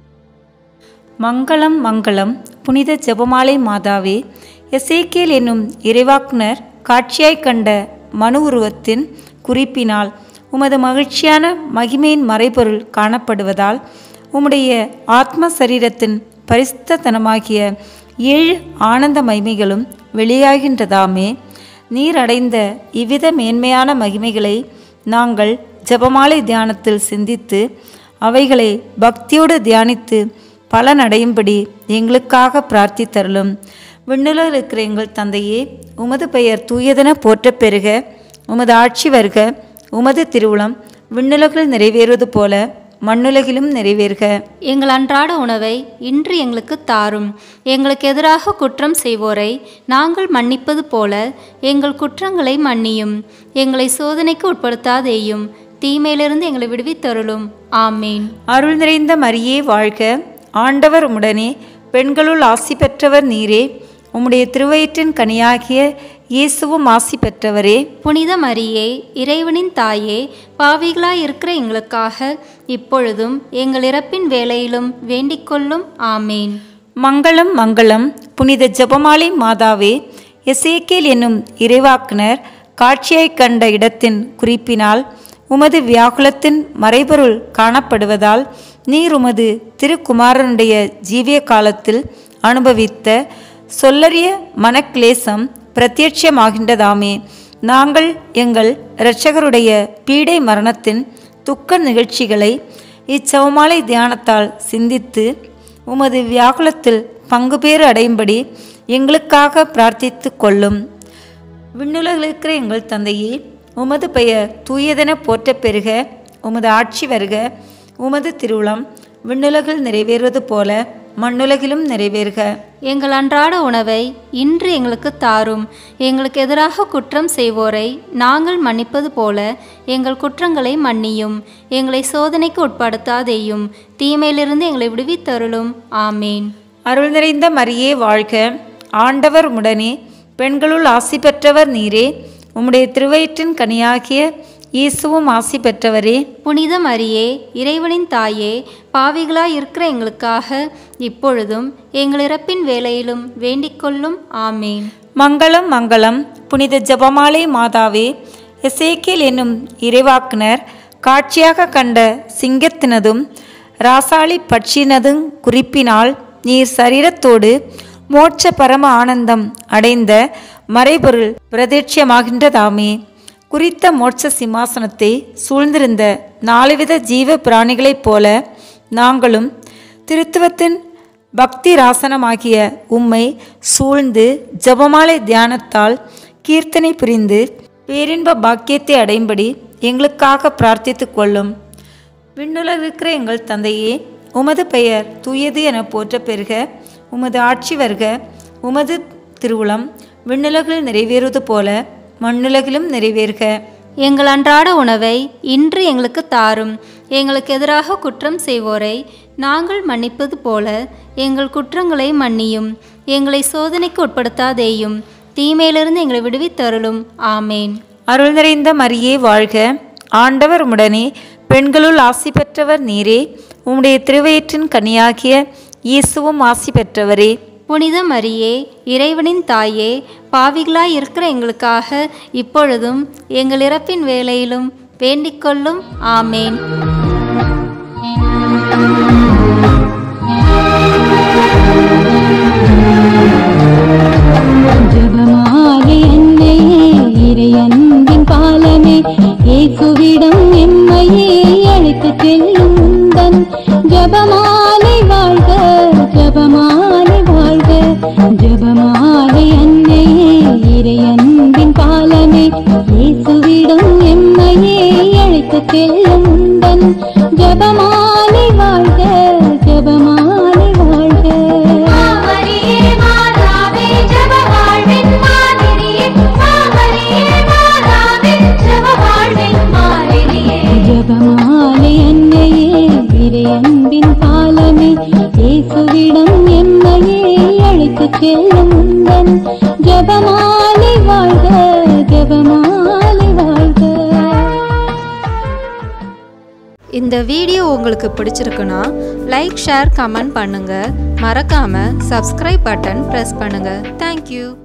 மங்களம் மங்களம். புனித ஜெபமாலை மாதாவே, எசேக்கியேல் என்னும் இறைவாக்குனர் காட்சியாய் கண்ட மனு உருவத்தின் குறிப்பினால் உமது மகிழ்ச்சியான மகிமையின் மறைபொருள் காணப்படுவதால் உம்முடைய ஆத்ம சரீரத்தின் பரிசுத்தனமாகிய ஏழு ஆனந்த மகிமைகளும் வெளியாகின்றதாமே. நீர் அடைந்த இவ்வித மேன்மையான மகிமைகளை நாங்கள் ஜெபமாலை தியானத்தில் சிந்தித்து அவைகளை பக்தியோடு தியானித்து பலனடையும்படி எங்களுக்காக பிரார்த்தித்தருளும். விண்ணுலகில் இருக்கிற எங்கள் தந்தையே, உமது பெயர் தூயதென போற்றப் பெறுக. உமது ஆட்சி வருக. உமது திருவுளம் விண்ணுலகில் நிறைவேறுவது போல மண்ணுலகிலும் நிறைவேறுக. எங்கள் அன்றாட உணவை இன்று எங்களுக்கு தாரும். எங்களுக்கு எதிராக குற்றம் செய்வோரை நாங்கள் மன்னிப்பது போல எங்கள் குற்றங்களை மன்னியும். எங்களை சோதனைக்கு உட்படுத்தாதேயும், தீமையிலிருந்து எங்களை விடுவித்தருளும். ஆமேன். அருள் நிறைந்த மரியே வாழ்க. ஆண்டவர் உம்முடனே, பெண்களுள் ஆசி பெற்றவர் நீரே. உம்முடைய திருவயிற்றின் கனியாகிய இயேசுவும் ஆசி பெற்றவரே. புனித மரியே, இறைவனின் தாயே, பாவிகளாய் இருக்கிற எங்களுக்காக இப்பொழுதும் எங்கள் இறப்பின் வேளையிலும் வேண்டிக் கொள்ளும். ஆமேன். மங்களம் மங்களம். புனித ஜெபமாலை மாதாவே, எசேக்கியேல் என்னும் இறைவாக்கினர் காட்சியைக் கண்ட இடத்தின் குறிப்பினால் உமது வியாகுலத்தின் மறைபொருள் காணப்படுவதால் நீர் உமது திருக்குமாரனுடைய ஜீவிய காலத்தில் அனுபவித்த சொல்லரிய மனக்லேசம் பிரத்யட்சமாகின்றதாமே. நாங்கள் எங்கள் இரட்சகருடைய பீடை மரணத்தின் துக்க நிகழ்ச்சிகளை இச்சவமாலை தியானத்தால் சிந்தித்து உமது வியாகுலத்தில் பங்கு பேறு அடையும்படி எங்களுக்காக பிரார்த்தித்து கொள்ளும். விண்ணுலகில் இருக்கிற எங்கள் தந்தையே, உமது பெயர் தூயதென போற்ற பெறுக. உமது ஆட்சி வருக. உமது திருவுளம் விண்ணுலகில் நிறைவேறுவது போல மண்ணுலகிலும் நிறைவேறுக. எங்கள் அன்றாட உணவை இன்று எங்களுக்கு தாரும். எங்களுக்கு எதிராக குற்றம் செய்வோரை நாங்கள் மன்னிப்பது போல எங்கள் குற்றங்களை மன்னியும். எங்களை சோதனைக்கு உட்படுத்தாதேயும், தீமையிலிருந்து எங்களை விடுவித்தருளும். ஆமேன். அருள் நிறைந்த மரியே வாழ்க. ஆண்டவர் உடனே பெண்களுள் ஆசி பெற்றவர் நீரே. உம்முடைய திருவயிற்றின் கனியாகிய இயேசுவும் ஆசி பெற்றவரே. புனித மரியே, இறைவனின் தாயே, பாவிகளாய் இருக்கிற எங்களுக்காக இப்பொழுதும் எங்கள் இறப்பின் வேளையிலும் வேண்டிக்கொள்ளும். ஆமேன். மங்களம் மங்களம். புனித ஜெபமாலை மாதாவே, எசேக்கியேல் என்னும் இறைவாக்கினர் காட்சியாக கண்ட சிங்கத்தினதும் ராசாளி பட்சினதும் குறிப்பினால் நீர் சரீரத்தோடு மோட்ச பரம ஆனந்தம் அடைந்த மறைபொருள் பிரத்யட்சமாகின்றதாமே. குறித்த மோட்ச சிம்மாசனத்தை சூழ்ந்திருந்த நாலுவித ஜீவ பிராணிகளைப் போல நாங்களும் திருத்துவத்தின் பக்தி ராசனமாகிய உம்மை சூழ்ந்து ஜெபமாலை தியானத்தால் கீர்த்தனை புரிந்து பேரின்ப பாக்கியத்தை அடையும்படி எங்களுக்காக பிரார்த்தித்து கொள்ளும். விண்ணுலகில் இருக்கிற எங்கள் தந்தையே, உமது பெயர் தூயது என போற்ற பெறுக. உமது ஆட்சி வருக. உமது திருவுளம் விண்ணுலகில் நிறைவேறுவது போல மண்ணுலகிலும் நிறைவேறுக. எங்கள் அன்றாட உணவை இன்று எங்களுக்கு தாரும். எங்களுக்கு எதிராக குற்றம் செய்வோரை நாங்கள் மன்னிப்பது போல எங்கள் குற்றங்களை மன்னியும். எங்களை சோதனைக்கு உட்படுத்தாதேயும், தீமையிலிருந்து எங்களை விடுவித்தருளும். ஆமேன். அருள் நிறைந்த மரியே வாழ்க. ஆண்டவர் உடனே பெண்களுள் ஆசி பெற்றவர் நீரே. உம்முடைய திருவயிற்றின் கனியாகிய இயேசுவும் ஆசி பெற்றவரே. புனித மரியே, இறைவனின் தாயே, பாவிகளாய் இருக்கிற எங்களுக்காக இப்பொழுதும் எங்கள் இறப்பின் வேளையிலும் வேண்டிக்கொள்ளும். ஆமேன். ஜெபமாலை அன்னையே, இறையன்பின் பாலமே, இயேசுவிடம் எம்மையே அழைத்து செல்லும் உந்தன் ஜெபமாலை வாழ்க, ஜெபமாலை வாழ்க. ஜெபமாலை அன்னையே, இறையன்பின் பாலமே, இயேசுவிடம் எம்மையே அழைத்து செல்லும் உந்தன் ஜெபமாலை வாழ்க, ஜெபமாலை வாழ்க. ஜெபமாலை அன்னையே, இறையன்பின் பாலமே, இயேசுவிடம் எம்மையே அழைத்து செல்லும் உந்தன் ஜெபமாலை வாழ்க, ஜெபமாலை வாழ்க. இந்த வீடியோ உங்களுக்கு பிடிச்சிருக்குன்னா லைக், ஷேர், கமெண்ட் பண்ணுங்க. மறக்காம சப்ஸ்கிரைப் பட்டன் பிரஸ் பண்ணுங்க. தேங்க்யூ.